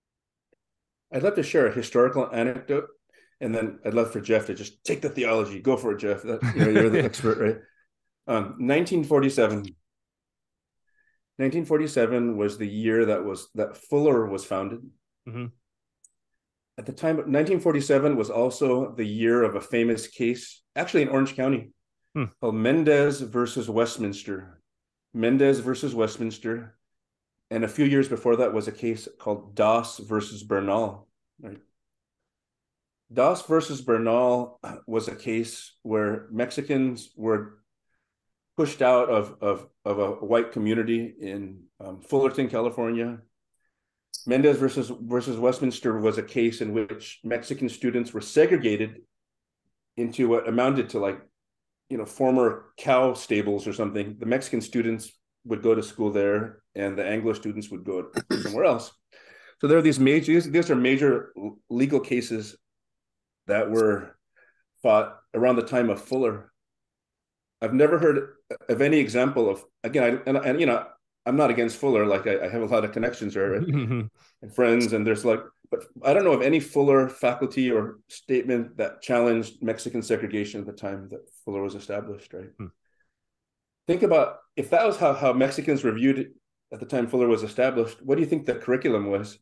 I'd love to share a historical anecdote, and then I'd love for Jeff to just take the theology. Go for it, Jeff. That, you know, you're the expert, right? Um, nineteen forty-seven. nineteen forty-seven was the year that was that Fuller was founded. Mm-hmm. At the time, nineteen forty-seven was also the year of a famous case, actually in Orange County, hmm. called Mendez versus Westminster. Mendez versus Westminster. And a few years before that was a case called Doss versus Bernal. Right? Doss versus Bernal was a case where Mexicans were pushed out of, of, of a white community in um, Fullerton, California. Mendez versus, versus Westminster was a case in which Mexican students were segregated into what amounted to, like, you know, former cow stables or something. The Mexican students would go to school there, and the Anglo students would go somewhere else. So there are these major, these are major legal cases that were fought around the time of Fuller. I've never heard of any example of, again, I, and, and you know, I'm not against Fuller. Like I, I have a lot of connections there and friends, and there's like, but I don't know of any Fuller faculty or statement that challenged Mexican segregation at the time that Fuller was established, right? Hmm. Think about if that was how, how Mexicans were viewed at the time Fuller was established, what do you think the curriculum was?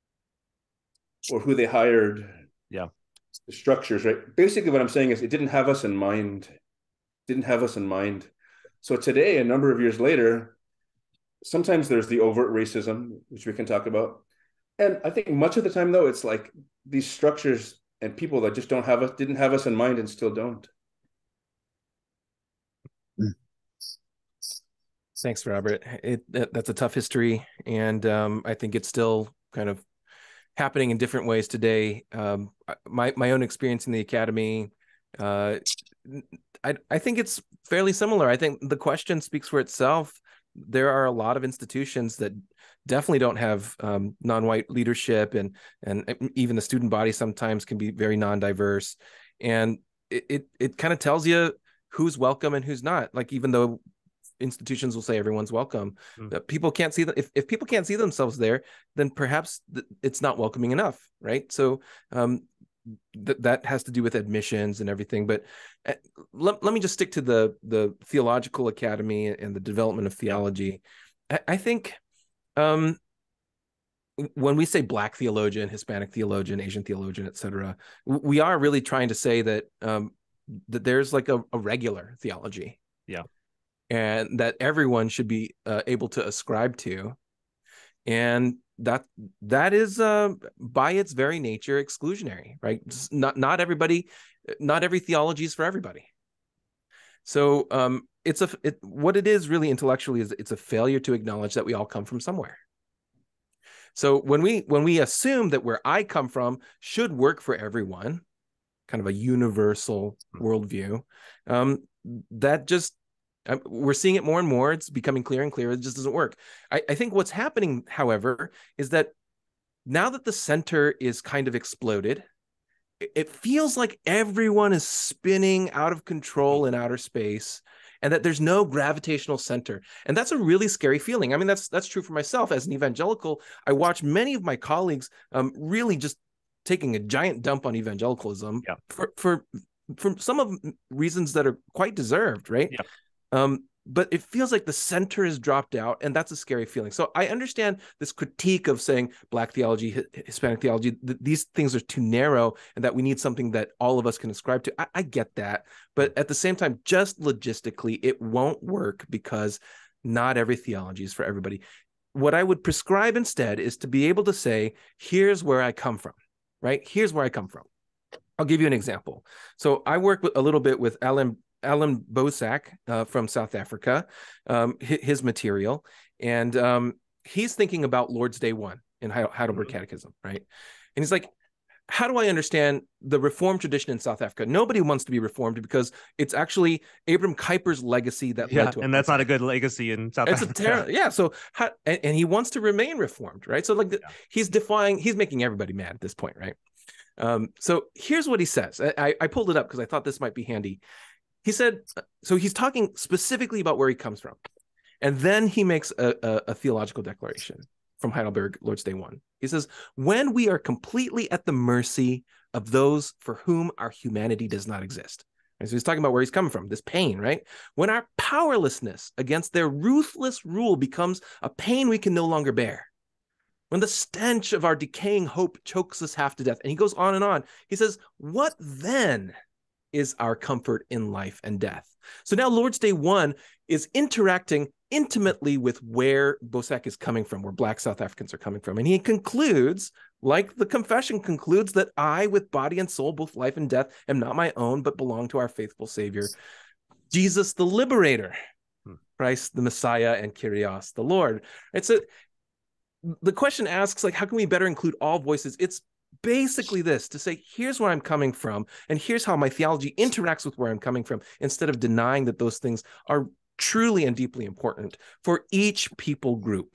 Or who they hired? Yeah. The structures, right? Basically what I'm saying is it didn't have us in mind. Didn't have us in mind. So today, a number of years later, sometimes there's the overt racism, which we can talk about. And I think much of the time, though, it's like these structures and people that just don't have us, didn't have us in mind and still don't. Thanks, Robert. It that, that's a tough history, and um, I think it's still kind of happening in different ways today. Um, my my own experience in the academy, uh, I I think it's fairly similar. I think the question speaks for itself. There are a lot of institutions that definitely don't have um, non-white leadership, and and even the student body sometimes can be very non-diverse, and it it, it kind of tells you who's welcome and who's not. Like, even though institutions will say everyone's welcome, mm. people can't see that. If, if people can't see themselves there, then perhaps th- it's not welcoming enough, right? So um, th- that has to do with admissions and everything. But uh, let, let me just stick to the the theological academy and the development of theology. I, I think um, when we say Black theologian, Hispanic theologian, Asian theologian, et cetera, we are really trying to say that um, that there's like a, a regular theology. Yeah. And that everyone should be uh, able to ascribe to, and that that is uh, by its very nature exclusionary, right? Just not not everybody, not every theology is for everybody. So um, it's a it, what it is really intellectually is it's a failure to acknowledge that we all come from somewhere. So when we when we assume that where I come from should work for everyone, kind of a universal worldview, um, that just we're seeing it more and more. It's becoming clearer and clearer. It just doesn't work. I, I think what's happening, however, is that now that the center is kind of exploded it feels like everyone is spinning out of control in outer space, and that there's no gravitational center. And that's a really scary feeling. I mean, that's that's true for myself as an evangelical. I watch many of my colleagues um, really just taking a giant dump on evangelicalism yeah. for, for, for some of reasons that are quite deserved, right? Yeah. Um, but it feels like the center is dropped out, and that's a scary feeling. So I understand this critique of saying Black theology, Hispanic theology, th- these things are too narrow, and that we need something that all of us can ascribe to. I, I get that. But at the same time, just logistically, it won't work because not every theology is for everybody. What I would prescribe instead is to be able to say, here's where I come from, right? Here's where I come from. I'll give you an example. So I work with, a little bit with Alan Alan Bosak uh, from South Africa, um, his, his material, and um, he's thinking about Lord's Day one in Heidelberg mm-hmm. Catechism, right? And he's like, how do I understand the Reformed tradition in South Africa? Nobody wants to be Reformed because it's actually Abram Kuyper's legacy that yeah, led to it. And that's not a good legacy in South it's Africa. A ter- yeah, so how, and, and he wants to remain Reformed, right? So like the, yeah. he's defying, he's making everybody mad at this point, right? Um, so here's what he says. I, I pulled it up because I thought this might be handy. He said, so he's talking specifically about where he comes from. And then he makes a, a, a theological declaration from Heidelberg, Lord's Day one. He says, when we are completely at the mercy of those for whom our humanity does not exist. And so he's talking about where he's coming from, this pain, right? When our powerlessness against their ruthless rule becomes a pain we can no longer bear. When the stench of our decaying hope chokes us half to death. And he goes on and on. He says, what then is our comfort in life and death? So now Lord's Day one is interacting intimately with where Bosak is coming from, where Black South Africans are coming from. And he concludes, like the confession concludes, that I, with body and soul, both life and death, am not my own, but belong to our faithful Savior, Jesus the Liberator, hmm. Christ the Messiah, and Kyrios the Lord. It's a, the question asks, like, how can we better include all voices? It's basically this, to say, here's where I'm coming from, and here's how my theology interacts with where I'm coming from, instead of denying that those things are truly and deeply important for each people group.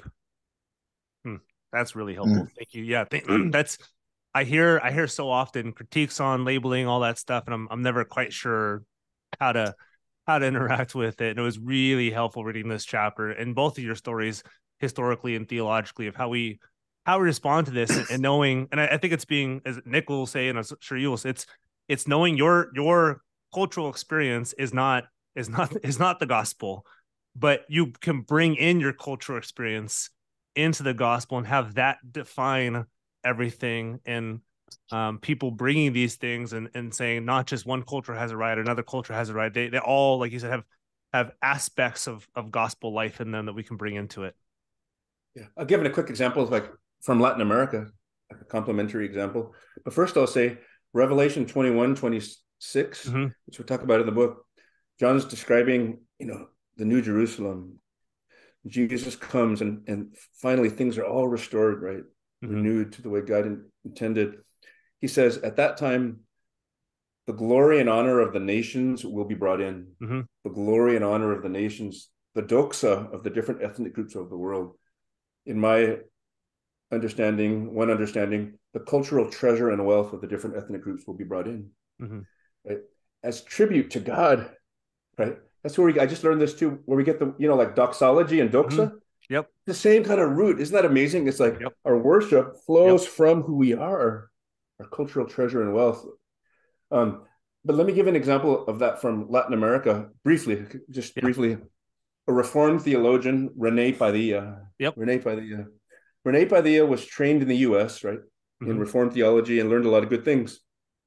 Hmm. That's really helpful. Mm. Thank you. Yeah, th- that's, I hear, I hear so often critiques on labeling, all that stuff, and I'm, I'm never quite sure how to, how to interact with it. And it was really helpful reading this chapter and both of your stories, historically and theologically, of how we, how we respond to this, and, and knowing, and I, I think it's being, as Nick will say, and I'm sure you will say, it's, it's knowing your, your cultural experience is not, is not, is not the gospel, but you can bring in your cultural experience into the gospel and have that define everything. And um, people bringing these things and, and saying not just one culture has a right, another culture has a right. They, they all, like you said, have, have aspects of, of gospel life in them that we can bring into it. Yeah. I'll give it a quick example of like from Latin America, like a complementary example. But first I'll say Revelation twenty-one, twenty-six, mm-hmm. which we talk about in the book. John's describing, you know, the New Jerusalem. Jesus comes and, and finally things are all restored, right? Mm-hmm. Renewed to the way God in, intended. He says, at that time, the glory and honor of the nations will be brought in. Mm-hmm. The glory and honor of the nations, the doxa of the different ethnic groups of the world. In my understanding, one understanding, the cultural treasure and wealth of the different ethnic groups will be brought in, mm-hmm. right? As tribute to God, right? That's where we, I just learned this too, where we get the, you know, like doxology and doxa. Mm-hmm. Yep. The same kind of root. Isn't that amazing? It's like yep. our worship flows yep. from who we are, our cultural treasure and wealth. Um, but let me give an example of that from Latin America, briefly, just yep. briefly. A Reformed theologian, René Padilla. Yep. René Padilla. René Padilla was trained in the U S, right, mm-hmm. in Reformed theology and learned a lot of good things.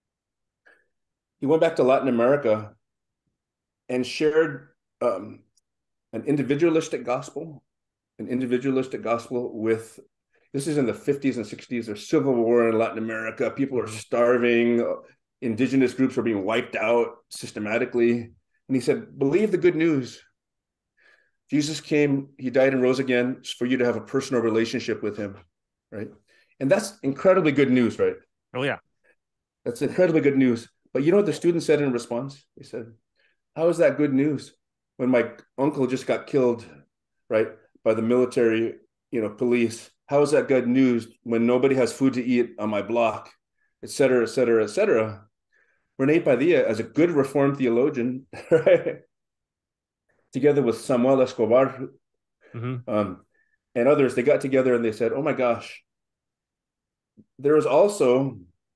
He went back to Latin America and shared um, an individualistic gospel, an individualistic gospel with, this is in the fifties and sixties, there's civil war in Latin America, people are starving, indigenous groups are being wiped out systematically. And he said, believe the good news. Jesus came, he died and rose again for you to have a personal relationship with him, right? And that's incredibly good news, right? Oh, yeah. That's incredibly good news. But you know what the student said in response? They said, how is that good news when my uncle just got killed, right, by the military, you know, police? How is that good news when nobody has food to eat on my block? et cetera, et cetera, et cetera. Rene Padilla, as a good Reformed theologian, right, together with Samuel Escobar, mm-hmm. um, and others, they got together and they said, oh my gosh, there is also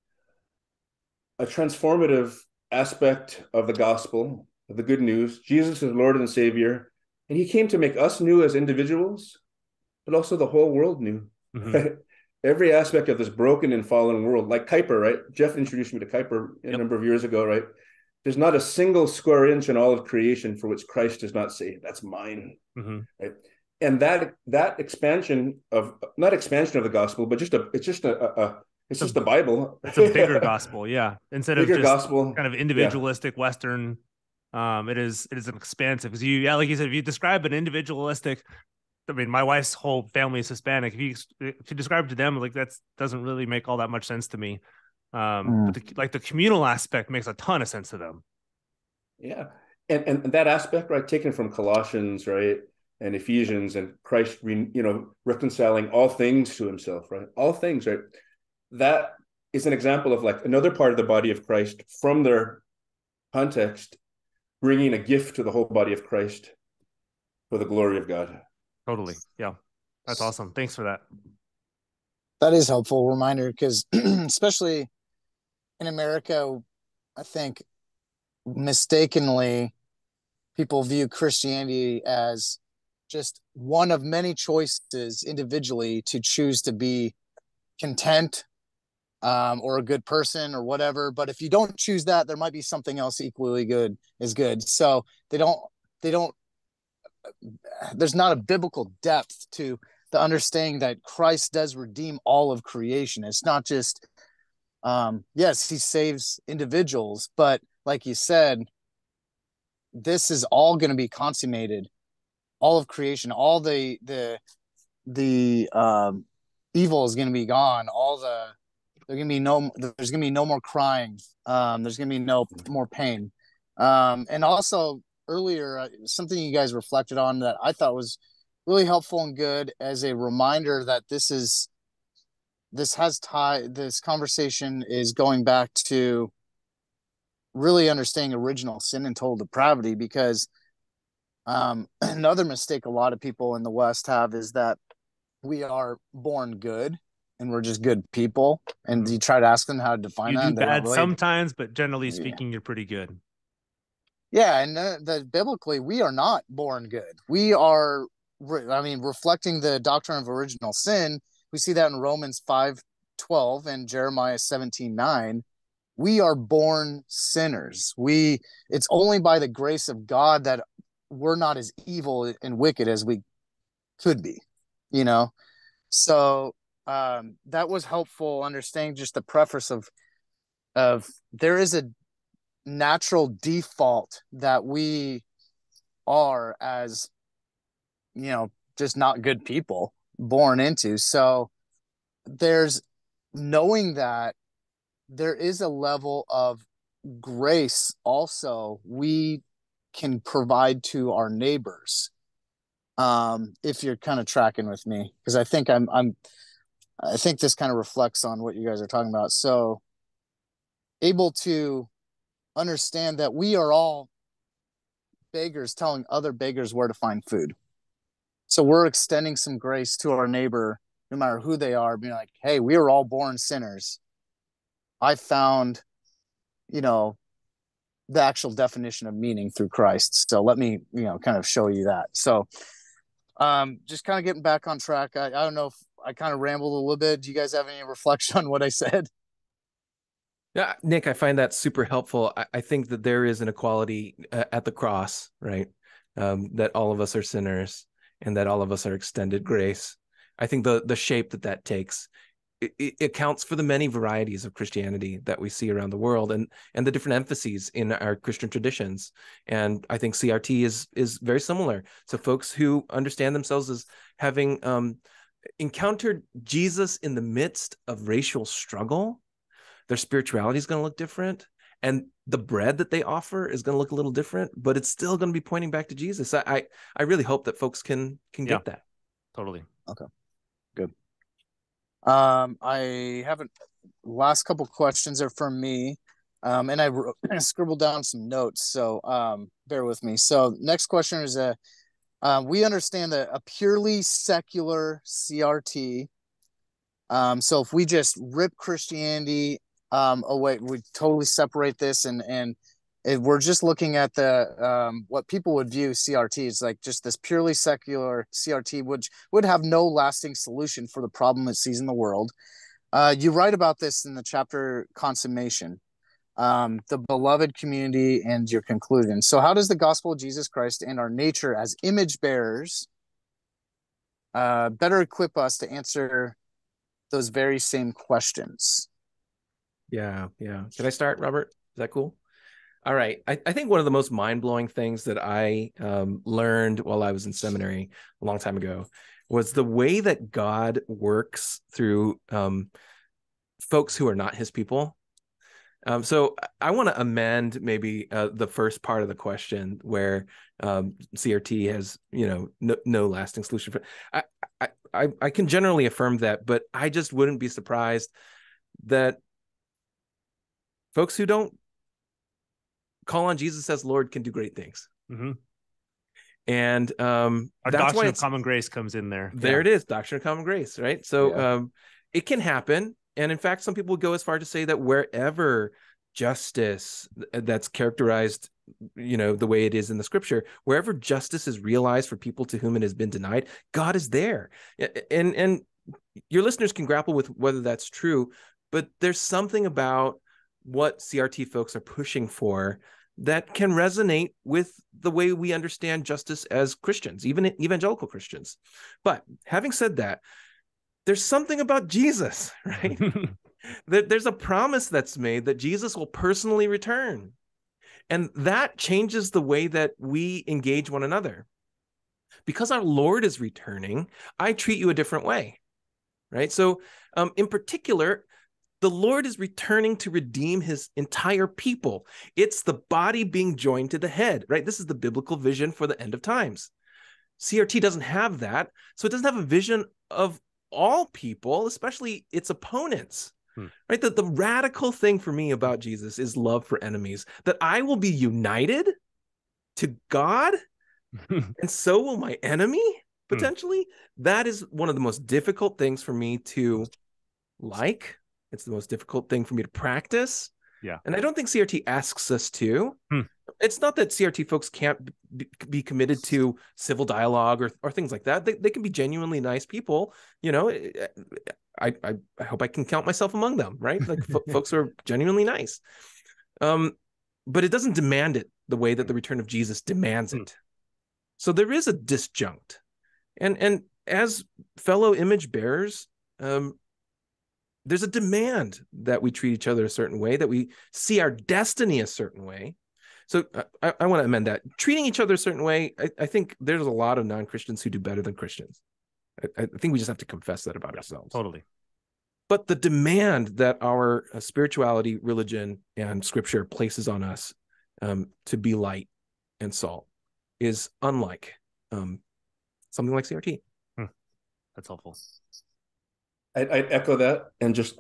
a transformative aspect of the gospel, of the good news. Jesus is Lord and Savior, and he came to make us new as individuals, but also the whole world new. Mm-hmm. Right? Every aspect of this broken and fallen world, like Kuiper, right? Jeff introduced me to Kuiper a yep. number of years ago, right? There's not a single square inch in all of creation for which Christ does not say, that's mine, mm-hmm. right? And that that expansion of, not expansion of the gospel, but just a, it's just a, a, a it's just the Bible. It's a bigger gospel, yeah. Instead bigger of just gospel, kind of individualistic yeah. Western, um, it is it is an expansive. Because you, yeah, like you said, if you describe an individualistic, I mean, my wife's whole family is Hispanic. If you if you describe it to them, like that doesn't really make all that much sense to me. Um, mm. But the, like the communal aspect makes a ton of sense to them. Yeah, and and that aspect, right, taken from Colossians, right, and Ephesians, and Christ, you know, reconciling all things to himself, right, all things, right. That is an example of like another part of the body of Christ from their context, bringing a gift to the whole body of Christ for the glory of God. Totally. Yeah. That's awesome. Thanks for that. That is a helpful reminder because especially in America, I think mistakenly people view Christianity as just one of many choices individually to choose to be content um, or a good person or whatever. But if you don't choose that, there might be something else equally good is good. So they don't, they don't, there's not a biblical depth to the understanding that Christ does redeem all of creation. It's not just, um, yes, he saves individuals, but like you said, this is all going to be consummated. All of creation, all the, the, the, um, evil is going to be gone. All the, there's going to be no, there's going to be no more crying. Um, there's going to be no more pain. Um, and also, earlier, uh, something you guys reflected on that I thought was really helpful and good as a reminder that this is, this has tie, this conversation is going back to really understanding original sin and total depravity, because um, another mistake a lot of people in the West have is that we are born good and we're just good people. And you try to ask them how to define you that. You do bad really... sometimes, but generally speaking, yeah. you're pretty good. Yeah, and the, the biblically, we are not born good. We are, I mean, reflecting the doctrine of original sin. We see that in Romans five twelve and Jeremiah seventeen nine. We are born sinners. We, it's only by the grace of God that we're not as evil and wicked as we could be, you know? So um, that was helpful understanding just the preface of, of there is a natural default that we are as, you know, just not good people born into. So there's knowing that there is a level of grace also we can provide to our neighbors. Um, if you're kind of tracking with me, because I think I'm, I'm, I think this kind of reflects on what you guys are talking about. So able to understand that we are all beggars telling other beggars where to find food. So we're extending some grace to our neighbor, no matter who they are, being like, hey, we are all born sinners. I found, you know, the actual definition of meaning through Christ. So let me, you know, kind of show you that. So um, just kind of getting back on track. I, I don't know if I kind of rambled a little bit. Do you guys have any reflection on what I said? Yeah, Nick, I find that super helpful. I, I think that there is an equality uh, at the cross, right? Um, that all of us are sinners and that all of us are extended grace. I think the the shape that that takes, it, it accounts for the many varieties of Christianity that we see around the world and and the different emphases in our Christian traditions. And I think C R T is is very similar. So folks who understand themselves as having um, encountered Jesus in the midst of racial struggle, their spirituality is going to look different. And the bread that they offer is going to look a little different, but it's still going to be pointing back to Jesus. I I, I really hope that folks can can yeah, get that. Totally. Okay, good. Um, I haven't last couple questions are from me. Um, and I, wrote, I scribbled down some notes, so um, bear with me. So next question is, a, uh, we understand that a purely secular C R T, um, so if we just rip Christianity um, away, we totally separate this, and and if we're just looking at the um, what people would view C R T as, like just this purely secular C R T, which would have no lasting solution for the problem it sees in the world. Uh, you write about this in the chapter Consummation, um, the beloved community, and your conclusion. So how does the gospel of Jesus Christ and our nature as image bearers uh, better equip us to answer those very same questions? Yeah, yeah. Can I start, Robert? Is that cool? All right. I, I think one of the most mind-blowing things that I um, learned while I was in seminary a long time ago was the way that God works through um, folks who are not his people. Um, so I want to amend maybe uh, the first part of the question where um, C R T has, you know, no, no lasting solution. For, I, I, I, I can generally affirm that, but I just wouldn't be surprised that folks who don't call on Jesus as Lord can do great things. Mm-hmm. And um, our that's doctrine why of common grace comes in there. There yeah. it is, doctrine of common grace, right? So Yeah. um, it can happen. And in fact, some people go as far to say that wherever justice that's characterized, you know, the way it is in the scripture, wherever justice is realized for people to whom it has been denied, God is there. And, and your listeners can grapple with whether that's true, but there's something about what C R T folks are pushing for that can resonate with the way we understand justice as Christians, even evangelical Christians. But having said that, there's something about Jesus, right? There's a promise that's made that Jesus will personally return. And that changes the way that we engage one another. Because our Lord is returning, I treat you a different way, right? So um, in particular, the Lord is returning to redeem his entire people. It's the body being joined to the head, right? This is the biblical vision for the end of times. C R T doesn't have that. So it doesn't have a vision of all people, especially its opponents, hmm. right? The, the radical thing for me about Jesus is love for enemies, that I will be united to God and so will my enemy, potentially. Hmm. That is one of the most difficult things for me to like. It's the most difficult thing for me to practice. Yeah. And I don't think C R T asks us to. Hmm. It's not that C R T folks can't be, be committed to civil dialogue or, or things like that. They, they can be genuinely nice people. You know, I, I, I hope I can count myself among them, right? Like f- folks who are genuinely nice. Um, but it doesn't demand it the way that the return of Jesus demands it. Hmm. So there is a disjunct. And, and as fellow image bearers, um, there's a demand that we treat each other a certain way, that we see our destiny a certain way. So I, I want to amend that. Treating each other a certain way, I, I think there's a lot of non-Christians who do better than Christians. I, I think we just have to confess that about yeah, ourselves. Totally. But the demand that our uh, spirituality, religion, and scripture places on us um, to be light and salt is unlike um, something like C R T. Hmm. That's helpful. I'd, I'd echo that, and just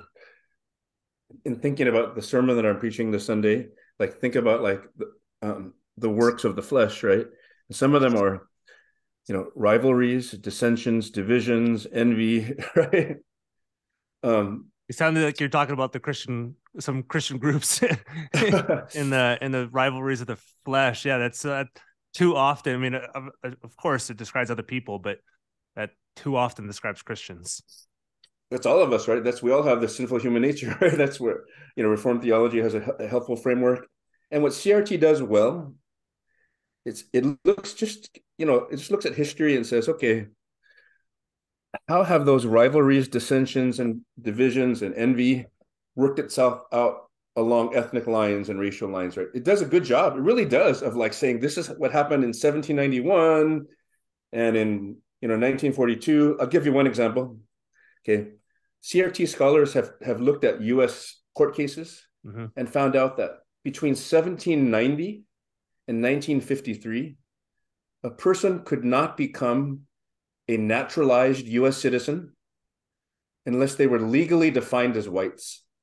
in thinking about the sermon that I'm preaching this Sunday, like think about like the, um, the works of the flesh, right? And some of them are, you know, rivalries, dissensions, divisions, envy, right? Um, it sounded like you're talking about the Christian, some Christian groups in the in the rivalries of the flesh. Yeah, that's uh, too often. I mean, of, of course, it describes other people, but that too often describes Christians. That's all of us, right? That's we all have this sinful human nature, right? That's where, you know, Reformed theology has a, a helpful framework. And what C R T does well, it's it looks just, you know, it just looks at history and says, okay, how have those rivalries, dissensions, and divisions and envy worked itself out along ethnic lines and racial lines, right? It does a good job. It really does, of like saying this is what happened in seventeen ninety-one and in, you know, nineteen forty-two. I'll give you one example. Okay. C R T scholars have, have looked at U S court cases mm-hmm. and found out that between seventeen ninety and nineteen fifty-three, a person could not become a naturalized U S citizen unless they were legally defined as whites.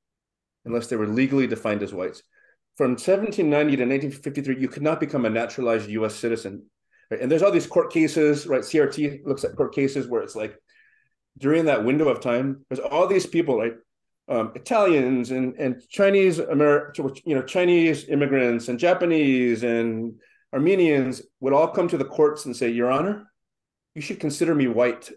unless they were legally defined as whites. From seventeen ninety to nineteen fifty-three, you could not become a naturalized U S citizen. Right? And there's all these court cases, right? C R T looks at court cases where it's like, during that window of time, there's all these people, like um, Italians and, and Chinese American, you know, Chinese immigrants and Japanese and Armenians would all come to the courts and say, Your Honor, you should consider me white.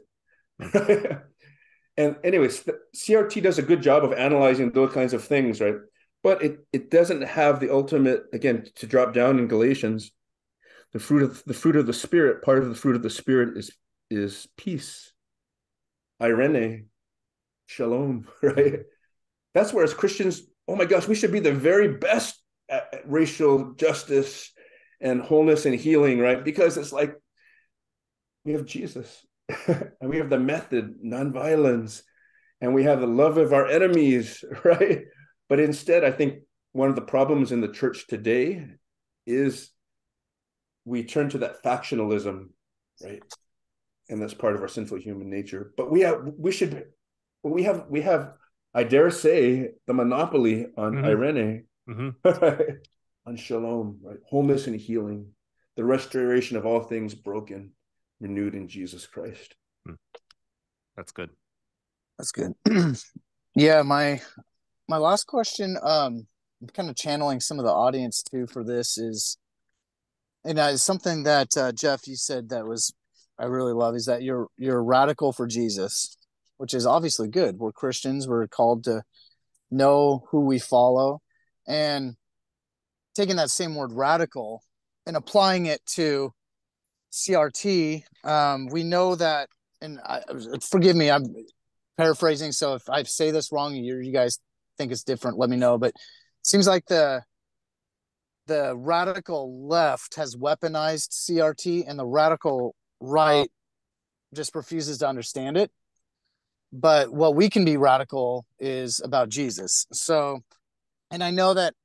And anyways, C R T does a good job of analyzing those kinds of things, right? But it it doesn't have the ultimate, again, to drop down in Galatians, the fruit of the fruit of the Spirit. Part of the fruit of the Spirit is is peace, irene, shalom, right? That's where as Christians, oh my gosh, we should be the very best at, at racial justice and wholeness and healing, right? Because it's like we have Jesus. And we have the method, nonviolence, and we have the love of our enemies, right? But instead, I think one of the problems in the church today is we turn to that factionalism, right? And that's part of our sinful human nature. But we have, we should, we have, we have, I dare say, the monopoly on mm-hmm. irene, mm-hmm. on shalom, right? Wholeness and healing, the restoration of all things broken, renewed in Jesus Christ. That's good. That's good. Yeah, my my last question, um, I'm kind of channeling some of the audience too for this is, and uh, something that uh, Jeff, you said that was I really love is that you're you're radical for Jesus, which is obviously good. We're Christians. We're called to know who we follow, and taking that same word radical and applying it to C R T, um, we know that, and I, forgive me, I'm paraphrasing, so if I say this wrong, you, you guys think it's different, let me know, but it seems like the the radical left has weaponized C R T, and the radical right just refuses to understand it. But what we can be radical is about Jesus. So, and I know that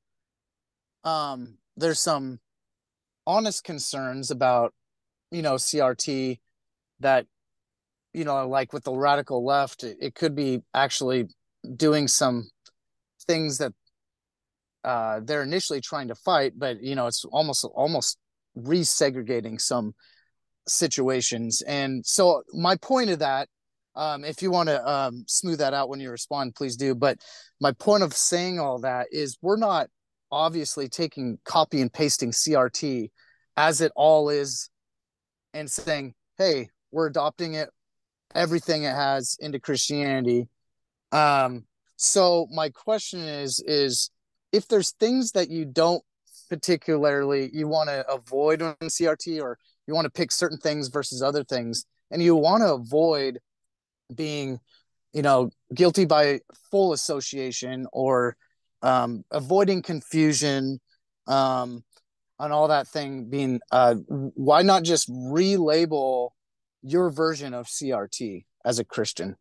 um, there's some honest concerns about, you know, C R T that, you know, like with the radical left, it, it could be actually doing some things that uh, they're initially trying to fight, but, you know, it's almost, almost resegregating some situations. And so my point of that, um, if you want to um, smooth that out when you respond, please do. But my point of saying all that is we're not obviously taking copy and pasting C R T as it all is and saying, hey, we're adopting it, everything it has into Christianity. Um, so my question is, is if there's things that you don't particularly, you want to avoid on C R T, or you want to pick certain things versus other things, and you want to avoid being, you know, guilty by full association, or um, avoiding confusion, um, on all that thing being, uh, why not just relabel your version of C R T as a Christian?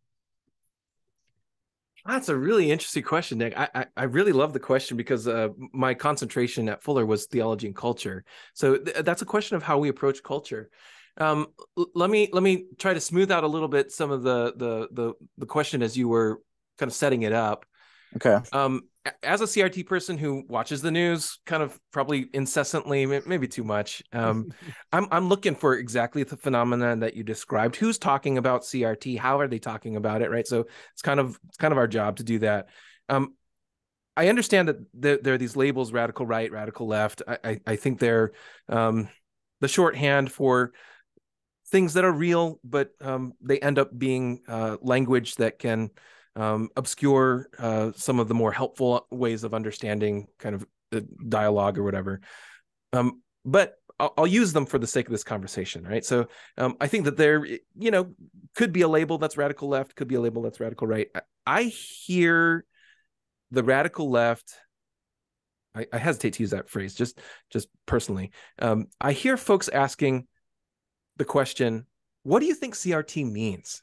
That's a really interesting question, Nick. I I, I really love the question because uh, my concentration at Fuller was theology and culture. So th- that's a question of how we approach culture. Um, l- let me let me try to smooth out a little bit some of the the the the question as you were kind of setting it up. Okay. Um, as a C R T person who watches the news kind of probably incessantly, maybe too much, um, I'm I'm looking for exactly the phenomenon that you described. Who's talking about C R T? How are they talking about it? Right. So it's kind of it's kind of our job to do that. Um, I understand that there, there are these labels: radical right, radical left. I I, I think they're um, the shorthand for things that are real, but um, they end up being uh, language that can Um, obscure uh, some of the more helpful ways of understanding kind of the dialogue or whatever. Um, but I'll, I'll use them for the sake of this conversation, right? So um, I think that there, you know, could be a label that's radical left, could be a label that's radical right. I, I hear the radical left, I, I hesitate to use that phrase, just, just personally. Um, I hear folks asking the question, what do you think C R T means?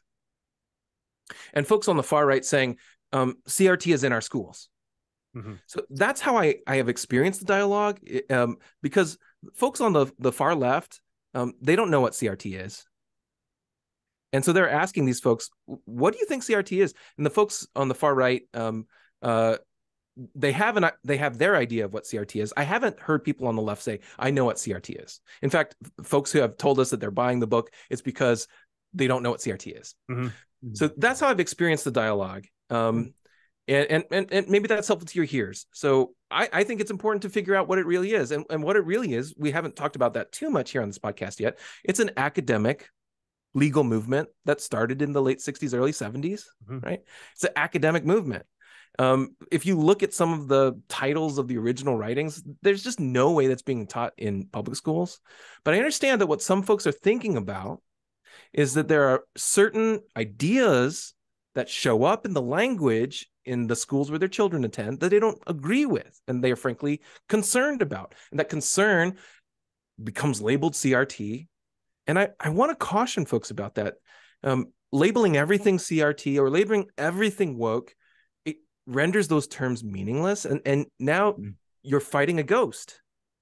And folks on the far right saying, um, C R T is in our schools. Mm-hmm. So that's how I, I have experienced the dialogue, um, because folks on the, the far left, um, they don't know what C R T is. And so they're asking these folks, what do you think C R T is? And the folks on the far right, um, uh, they have an they have their idea of what C R T is. I haven't heard people on the left say, I know what C R T is. In fact, folks who have told us that they're buying the book, it's because they don't know what C R T is. Mm-hmm. So that's how I've experienced the dialogue. Um, and, and, and, and maybe that's helpful to your hearers. So I, I think it's important to figure out what it really is. And, and what it really is, we haven't talked about that too much here on this podcast yet. It's an academic legal movement that started in the late sixties, early seventies, mm-hmm. right? It's an academic movement. Um, if you look at some of the titles of the original writings, there's just no way that's being taught in public schools. But I understand that what some folks are thinking about is that there are certain ideas that show up in the language in the schools where their children attend that they don't agree with, and they are frankly concerned about. And that concern becomes labeled C R T. And I, I want to caution folks about that. Um, labeling everything C R T or labeling everything woke, it renders those terms meaningless. And, and now mm. you're fighting a ghost.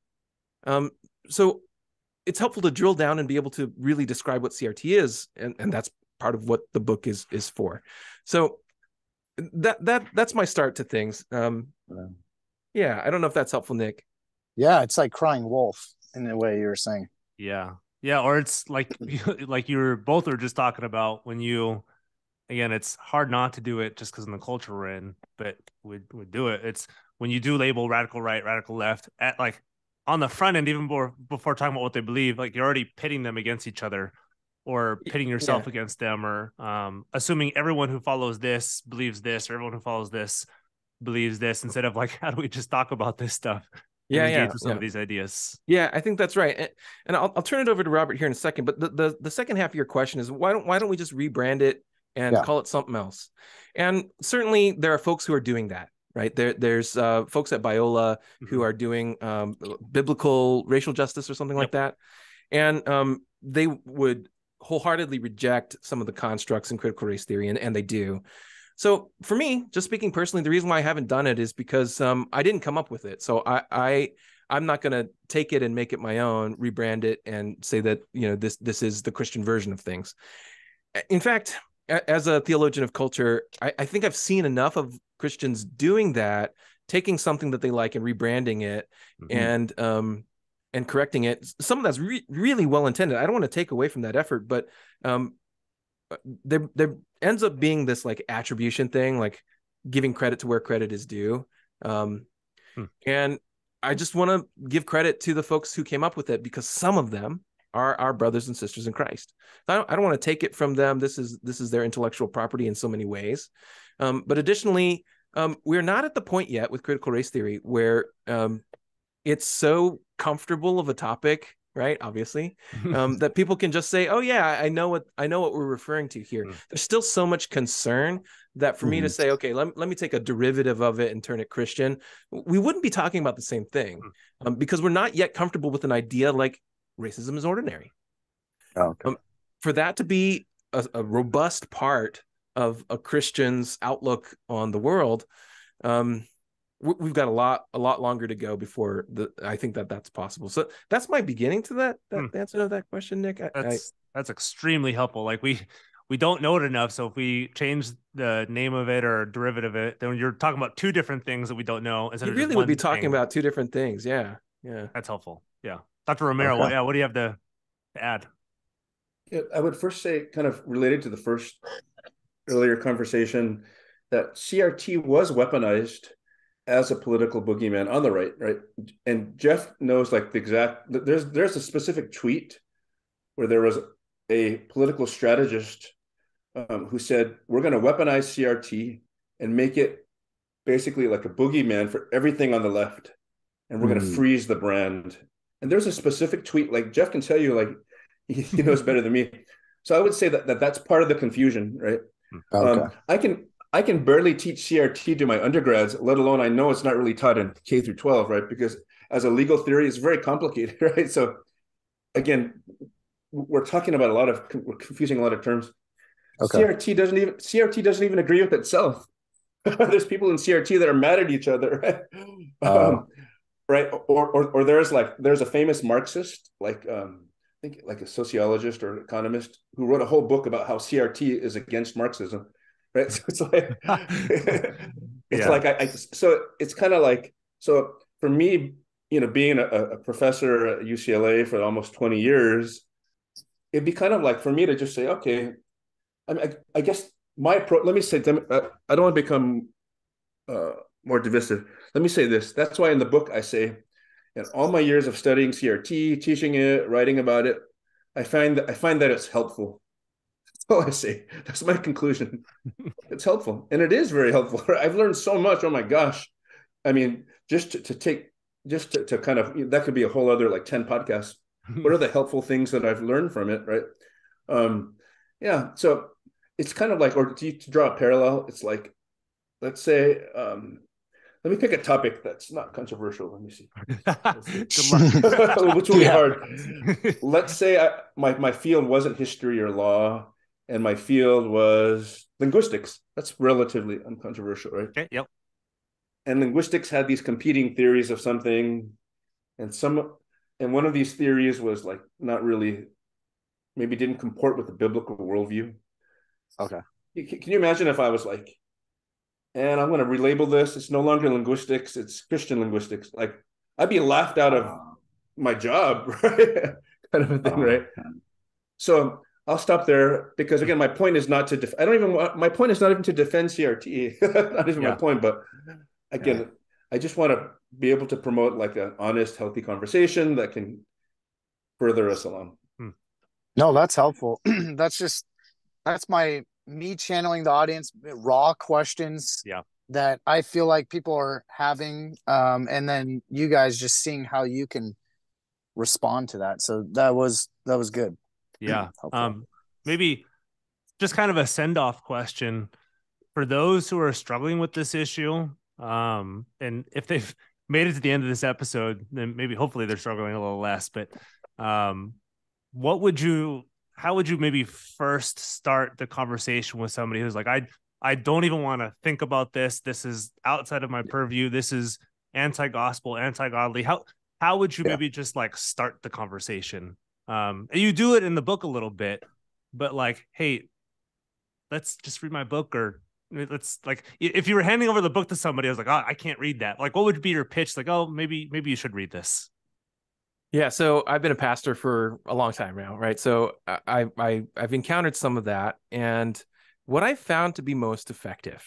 Um, so it's helpful to drill down and be able to really describe what C R T is. And, and that's part of what the book is, is for. So that, that, that's my start to things. Um, yeah. I don't know if that's helpful, Nick. Yeah. It's like crying wolf in the way you were saying. Yeah. Yeah. Or it's like, like you were both were just talking about when you, again, it's hard not to do it just because of the culture we're in, but we would do it. It's when you do label radical right, radical left at like on the front end, even before, before talking about what they believe, like you're already pitting them against each other or pitting yourself yeah. against them, or um, assuming everyone who follows this believes this, or everyone who follows this believes this, instead of like, how do we just talk about this stuff? Yeah, yeah, with some yeah. of these ideas. Yeah, I think that's right. And, and I'll, I'll turn it over to Robert here in a second. But the, the, the second half of your question is, why don't why don't we just rebrand it and yeah. call it something else? And certainly there are folks who are doing that, right? There, there's uh, folks at Biola mm-hmm. who are doing um, biblical racial justice or something yep. like that. And um, they would wholeheartedly reject some of the constructs in critical race theory, and, and they do. So for me, just speaking personally, the reason why I haven't done it is because um, I didn't come up with it. So I, I I'm not going to take it and make it my own, rebrand it, and say that, you know, this this is the Christian version of things. In fact, as a theologian of culture, I, I think I've seen enough of Christians doing that, taking something that they like and rebranding it, mm-hmm. and um, and correcting it. Some of that's re- really well intended. I don't want to take away from that effort, but um, there there ends up being this like attribution thing, like giving credit to where credit is due. Um, hmm. And I just want to give credit to the folks who came up with it, because some of them are our brothers and sisters in Christ. I don't, I don't want to take it from them. This is this is their intellectual property in so many ways. Um, but additionally, um, we're not at the point yet with critical race theory where um, it's so comfortable of a topic, right? Obviously, um, that people can just say, "Oh yeah, I know what I know what we're referring to here." Mm. There's still so much concern that for mm. me to say, "Okay, let, let me take a derivative of it and turn it Christian," we wouldn't be talking about the same thing, mm. um, because we're not yet comfortable with an idea like racism is ordinary. Oh, okay. Um, for that to be a, a robust part of a Christian's outlook on the world, um, we've got a lot, a lot longer to go before the. I think that that's possible. So that's my beginning to that. That hmm. answer to that question, Nick. I, that's I, that's extremely helpful. Like we we don't know it enough. So if we change the name of it or derivative of it, then you're talking about two different things that we don't know. You really would be talking thing. about two different things. Yeah, yeah. That's helpful. Yeah, Doctor Romero. Okay. What, yeah, what do you have to, to add? Yeah, I would first say, kind of related to the first earlier conversation, that C R T was weaponized as a political boogeyman on the right, right? And Jeff knows like the exact, there's there's a specific tweet where there was a political strategist um, who said, we're going to weaponize C R T and make it basically like a boogeyman for everything on the left. And we're mm. going to freeze the brand. And there's a specific tweet, like Jeff can tell you, like he, he knows better than me. So I would say that, that that's part of the confusion, right? Okay. Um, I can, I can barely teach C R T to my undergrads, let alone I know it's not really taught in K through twelve, right? Because as a legal theory, it's very complicated, right? So again, we're talking about a lot of, we're confusing a lot of terms. Okay. C R T doesn't even, C R T doesn't even agree with itself. There's people in C R T that are mad at each other, right? Uh, um, right? Or, or, or there's like, there's a famous Marxist, like, um, I think like a sociologist or an economist who wrote a whole book about how C R T is against Marxism. Right. So it's like, It's Yeah. like I, I so it's kind of like so for me, you know, being a, a professor at U C L A for almost twenty years, it'd be kind of like for me to just say, okay, I mean, I, I guess my approach. Let me say, I don't want to become uh, more divisive. Let me say this. That's why in the book I say, in all my years of studying C R T, teaching it, writing about it, I find that I find that it's helpful. That's all I say. That's my conclusion. It's helpful, and it is very helpful. I've learned so much. Oh my gosh! I mean, just to, to take, just to, to kind of that could be a whole other like ten podcasts. What are the helpful things that I've learned from it? Right? Um, yeah. So it's kind of like, or to, to draw a parallel, it's like, let's say, um, let me pick a topic that's not controversial. Let me see. Which will be hard. Let's say I, my, my field wasn't history or law, and my field was linguistics. That's relatively uncontroversial, right? Okay, yep. And linguistics had these competing theories of something, and some, and one of these theories was like not really, maybe didn't comport with the biblical worldview. Okay. Can you imagine if I was like, and I'm going to relabel this, it's no longer linguistics, it's Christian linguistics. Like, I'd be laughed out of my job, right? Kind of a thing, right? So I'll stop there because, again, my point is not to, def- I don't even want, my point is not even to defend C R T. Not even yeah. my point, but again, yeah. I just want to be able to promote like an honest, healthy conversation that can further us along. No, that's helpful. That's just, that's my, me channeling the audience, raw questions yeah. that I feel like people are having. Um, and then you guys just seeing how you can respond to that. So that was, that was good. Yeah. um, maybe just kind of a send-off question for those who are struggling with this issue. Um, and if they've made it to the end of this episode, then maybe hopefully they're struggling a little less, but um, what would you, how would you maybe first start the conversation with somebody who's like, I, I don't even want to think about this. This is outside of my purview. This is anti-gospel, anti-godly. How, how would you yeah. maybe just like start the conversation? Um, and you do it in the book a little bit, but like, hey, let's just read my book, or let's like, if you were handing over the book to somebody, I was like, oh, I can't read that. Like, what would be your pitch? Like, oh, maybe, maybe you should read this. Yeah, so I've been a pastor for a long time now, right? So I, I, I've encountered some of that, and what I found to be most effective,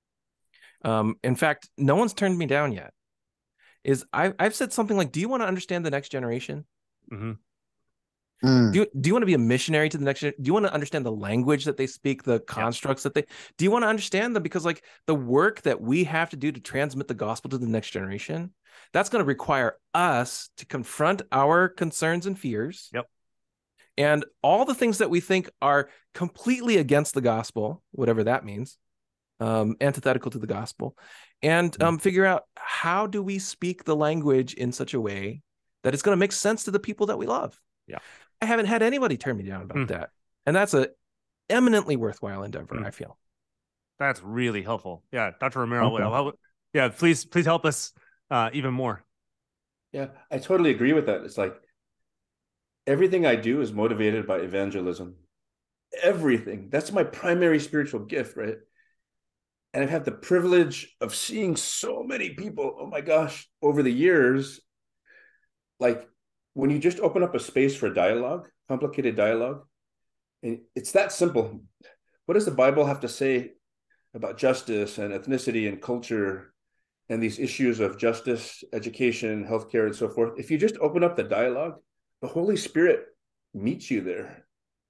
um, in fact, no one's turned me down yet, is I, I've said something like, do you want to understand the next generation? Mm-hmm. Mm. Do you, do you want to be a missionary to the next generation? Do you want to understand the language that they speak, the constructs yeah. that they, do you want to understand them? Because like the work that we have to do to transmit the gospel to the next generation, that's going to require us to confront our concerns and fears. Yep. And all the things that we think are completely against the gospel, whatever that means, um, antithetical to the gospel, and um, figure out how do we speak the language in such a way that it's going to make sense to the people that we love. Yeah. I haven't had anybody turn me down about mm. that. And that's a eminently worthwhile endeavor, mm. I feel. That's really helpful. Yeah. Doctor Romero, okay. how, yeah, please, please help us uh, even more. Yeah, I totally agree with that. It's like everything I do is motivated by evangelism. Everything. That's my primary spiritual gift, right? And I've had the privilege of seeing so many people, oh my gosh, over the years, like when you just open up a space for dialogue, complicated dialogue, and it's that simple. What does the Bible have to say about justice and ethnicity and culture and these issues of justice, education, healthcare, and so forth? If you just open up the dialogue, the Holy Spirit meets you there.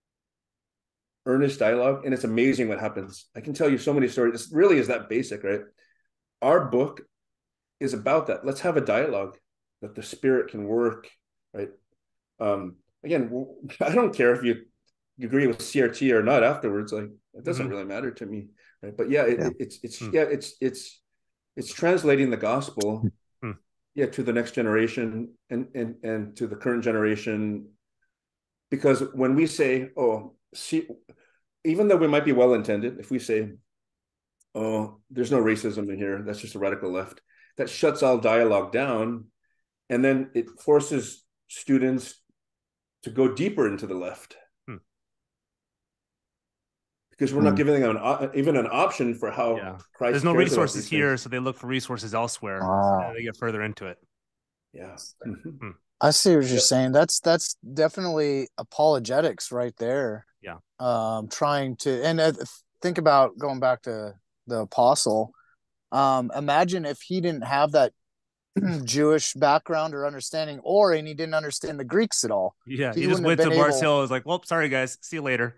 Earnest dialogue, and it's amazing what happens. I can tell you so many stories. This really is that basic, right? Our book is about that. Let's have a dialogue that the Spirit can work, right? Um, again, I don't care if you, you agree with C R T or not afterwards. Like, it doesn't mm-hmm. really matter to me, right? But yeah, it, yeah. it's it's mm. yeah, it's it's it's translating the gospel, mm. yeah, to the next generation and and and to the current generation. Because when we say, oh, see, even though we might be well-intended, if we say, oh, there's no racism in here, that's just a radical left, that shuts all dialogue down, and then it forces students to go deeper into the left. Hmm. because we're mm. not giving them an, even an option for how yeah. Christ. There's no resources here, things. So they look for resources elsewhere, wow. and they get further into it. Yeah, mm-hmm. I see what you're saying. That's that's definitely apologetics right there. Yeah, um, trying to and uh, think about going back to the apostle. Um, imagine if he didn't have that Jewish background or understanding, or and he didn't understand the Greeks at all. Yeah, he, he just went to Mars able... Hill. I was like, well, sorry guys, see you later.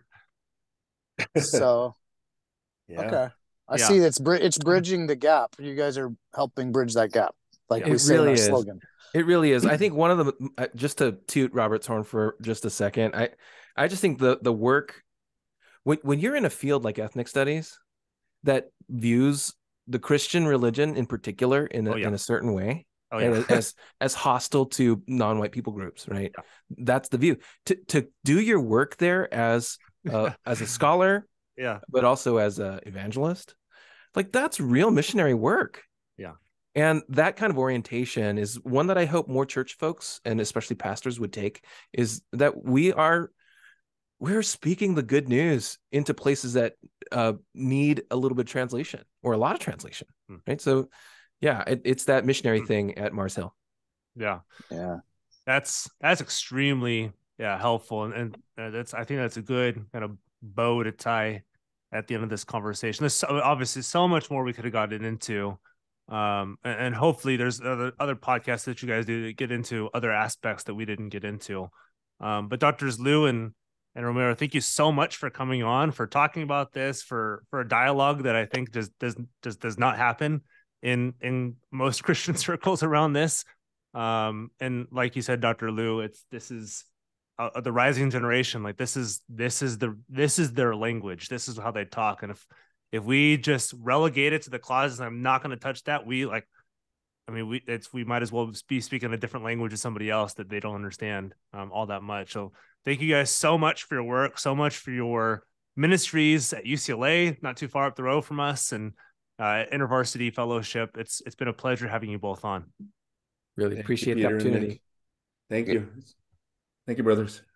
So, yeah. Okay, I yeah. see that's it's bridging the gap. You guys are helping bridge that gap, like yeah. we it say really in our is. slogan. It really is. I think one of the just to toot Robert's horn for just a second. I I just think the the work when when you're in a field like ethnic studies that views the Christian religion in particular in a, oh, yeah. in a certain way. Oh, yeah. right, as as hostile to non-white people groups, right? Yeah. That's the view. To to do your work there as uh, as a scholar, yeah, but also as an evangelist, like that's real missionary work. Yeah, and that kind of orientation is one that I hope more church folks and especially pastors would take. Is that we are we're speaking the good news into places that uh, need a little bit of translation or a lot of translation, hmm. right? So. Yeah, it, it's that missionary thing at Mars Hill. Yeah, yeah, that's that's extremely yeah helpful, and, and uh, that's I think that's a good kind of bow to tie at the end of this conversation. There's so, obviously so much more we could have gotten into, um, and, and hopefully there's other other podcasts that you guys do that get into other aspects that we didn't get into. Um, but Doctors Liou and and Romero, thank you so much for coming on, for talking about this, for for a dialogue that I think does does does does not happen in in most Christian circles around this. Um, and like you said, Doctor Liou, it's this is uh, the rising generation. Like this is this is the this is their language. This is how they talk. And if if we just relegate it to the closet, I'm not going to touch that. We like, I mean, we it's we might as well be speaking a different language as somebody else that they don't understand um, all that much. So thank you guys so much for your work, so much for your ministries at U C L A, not too far up the road from us, and uh, InterVarsity Fellowship. It's it's been a pleasure having you both on. Really appreciate the opportunity. Thank you. Thank you, brothers.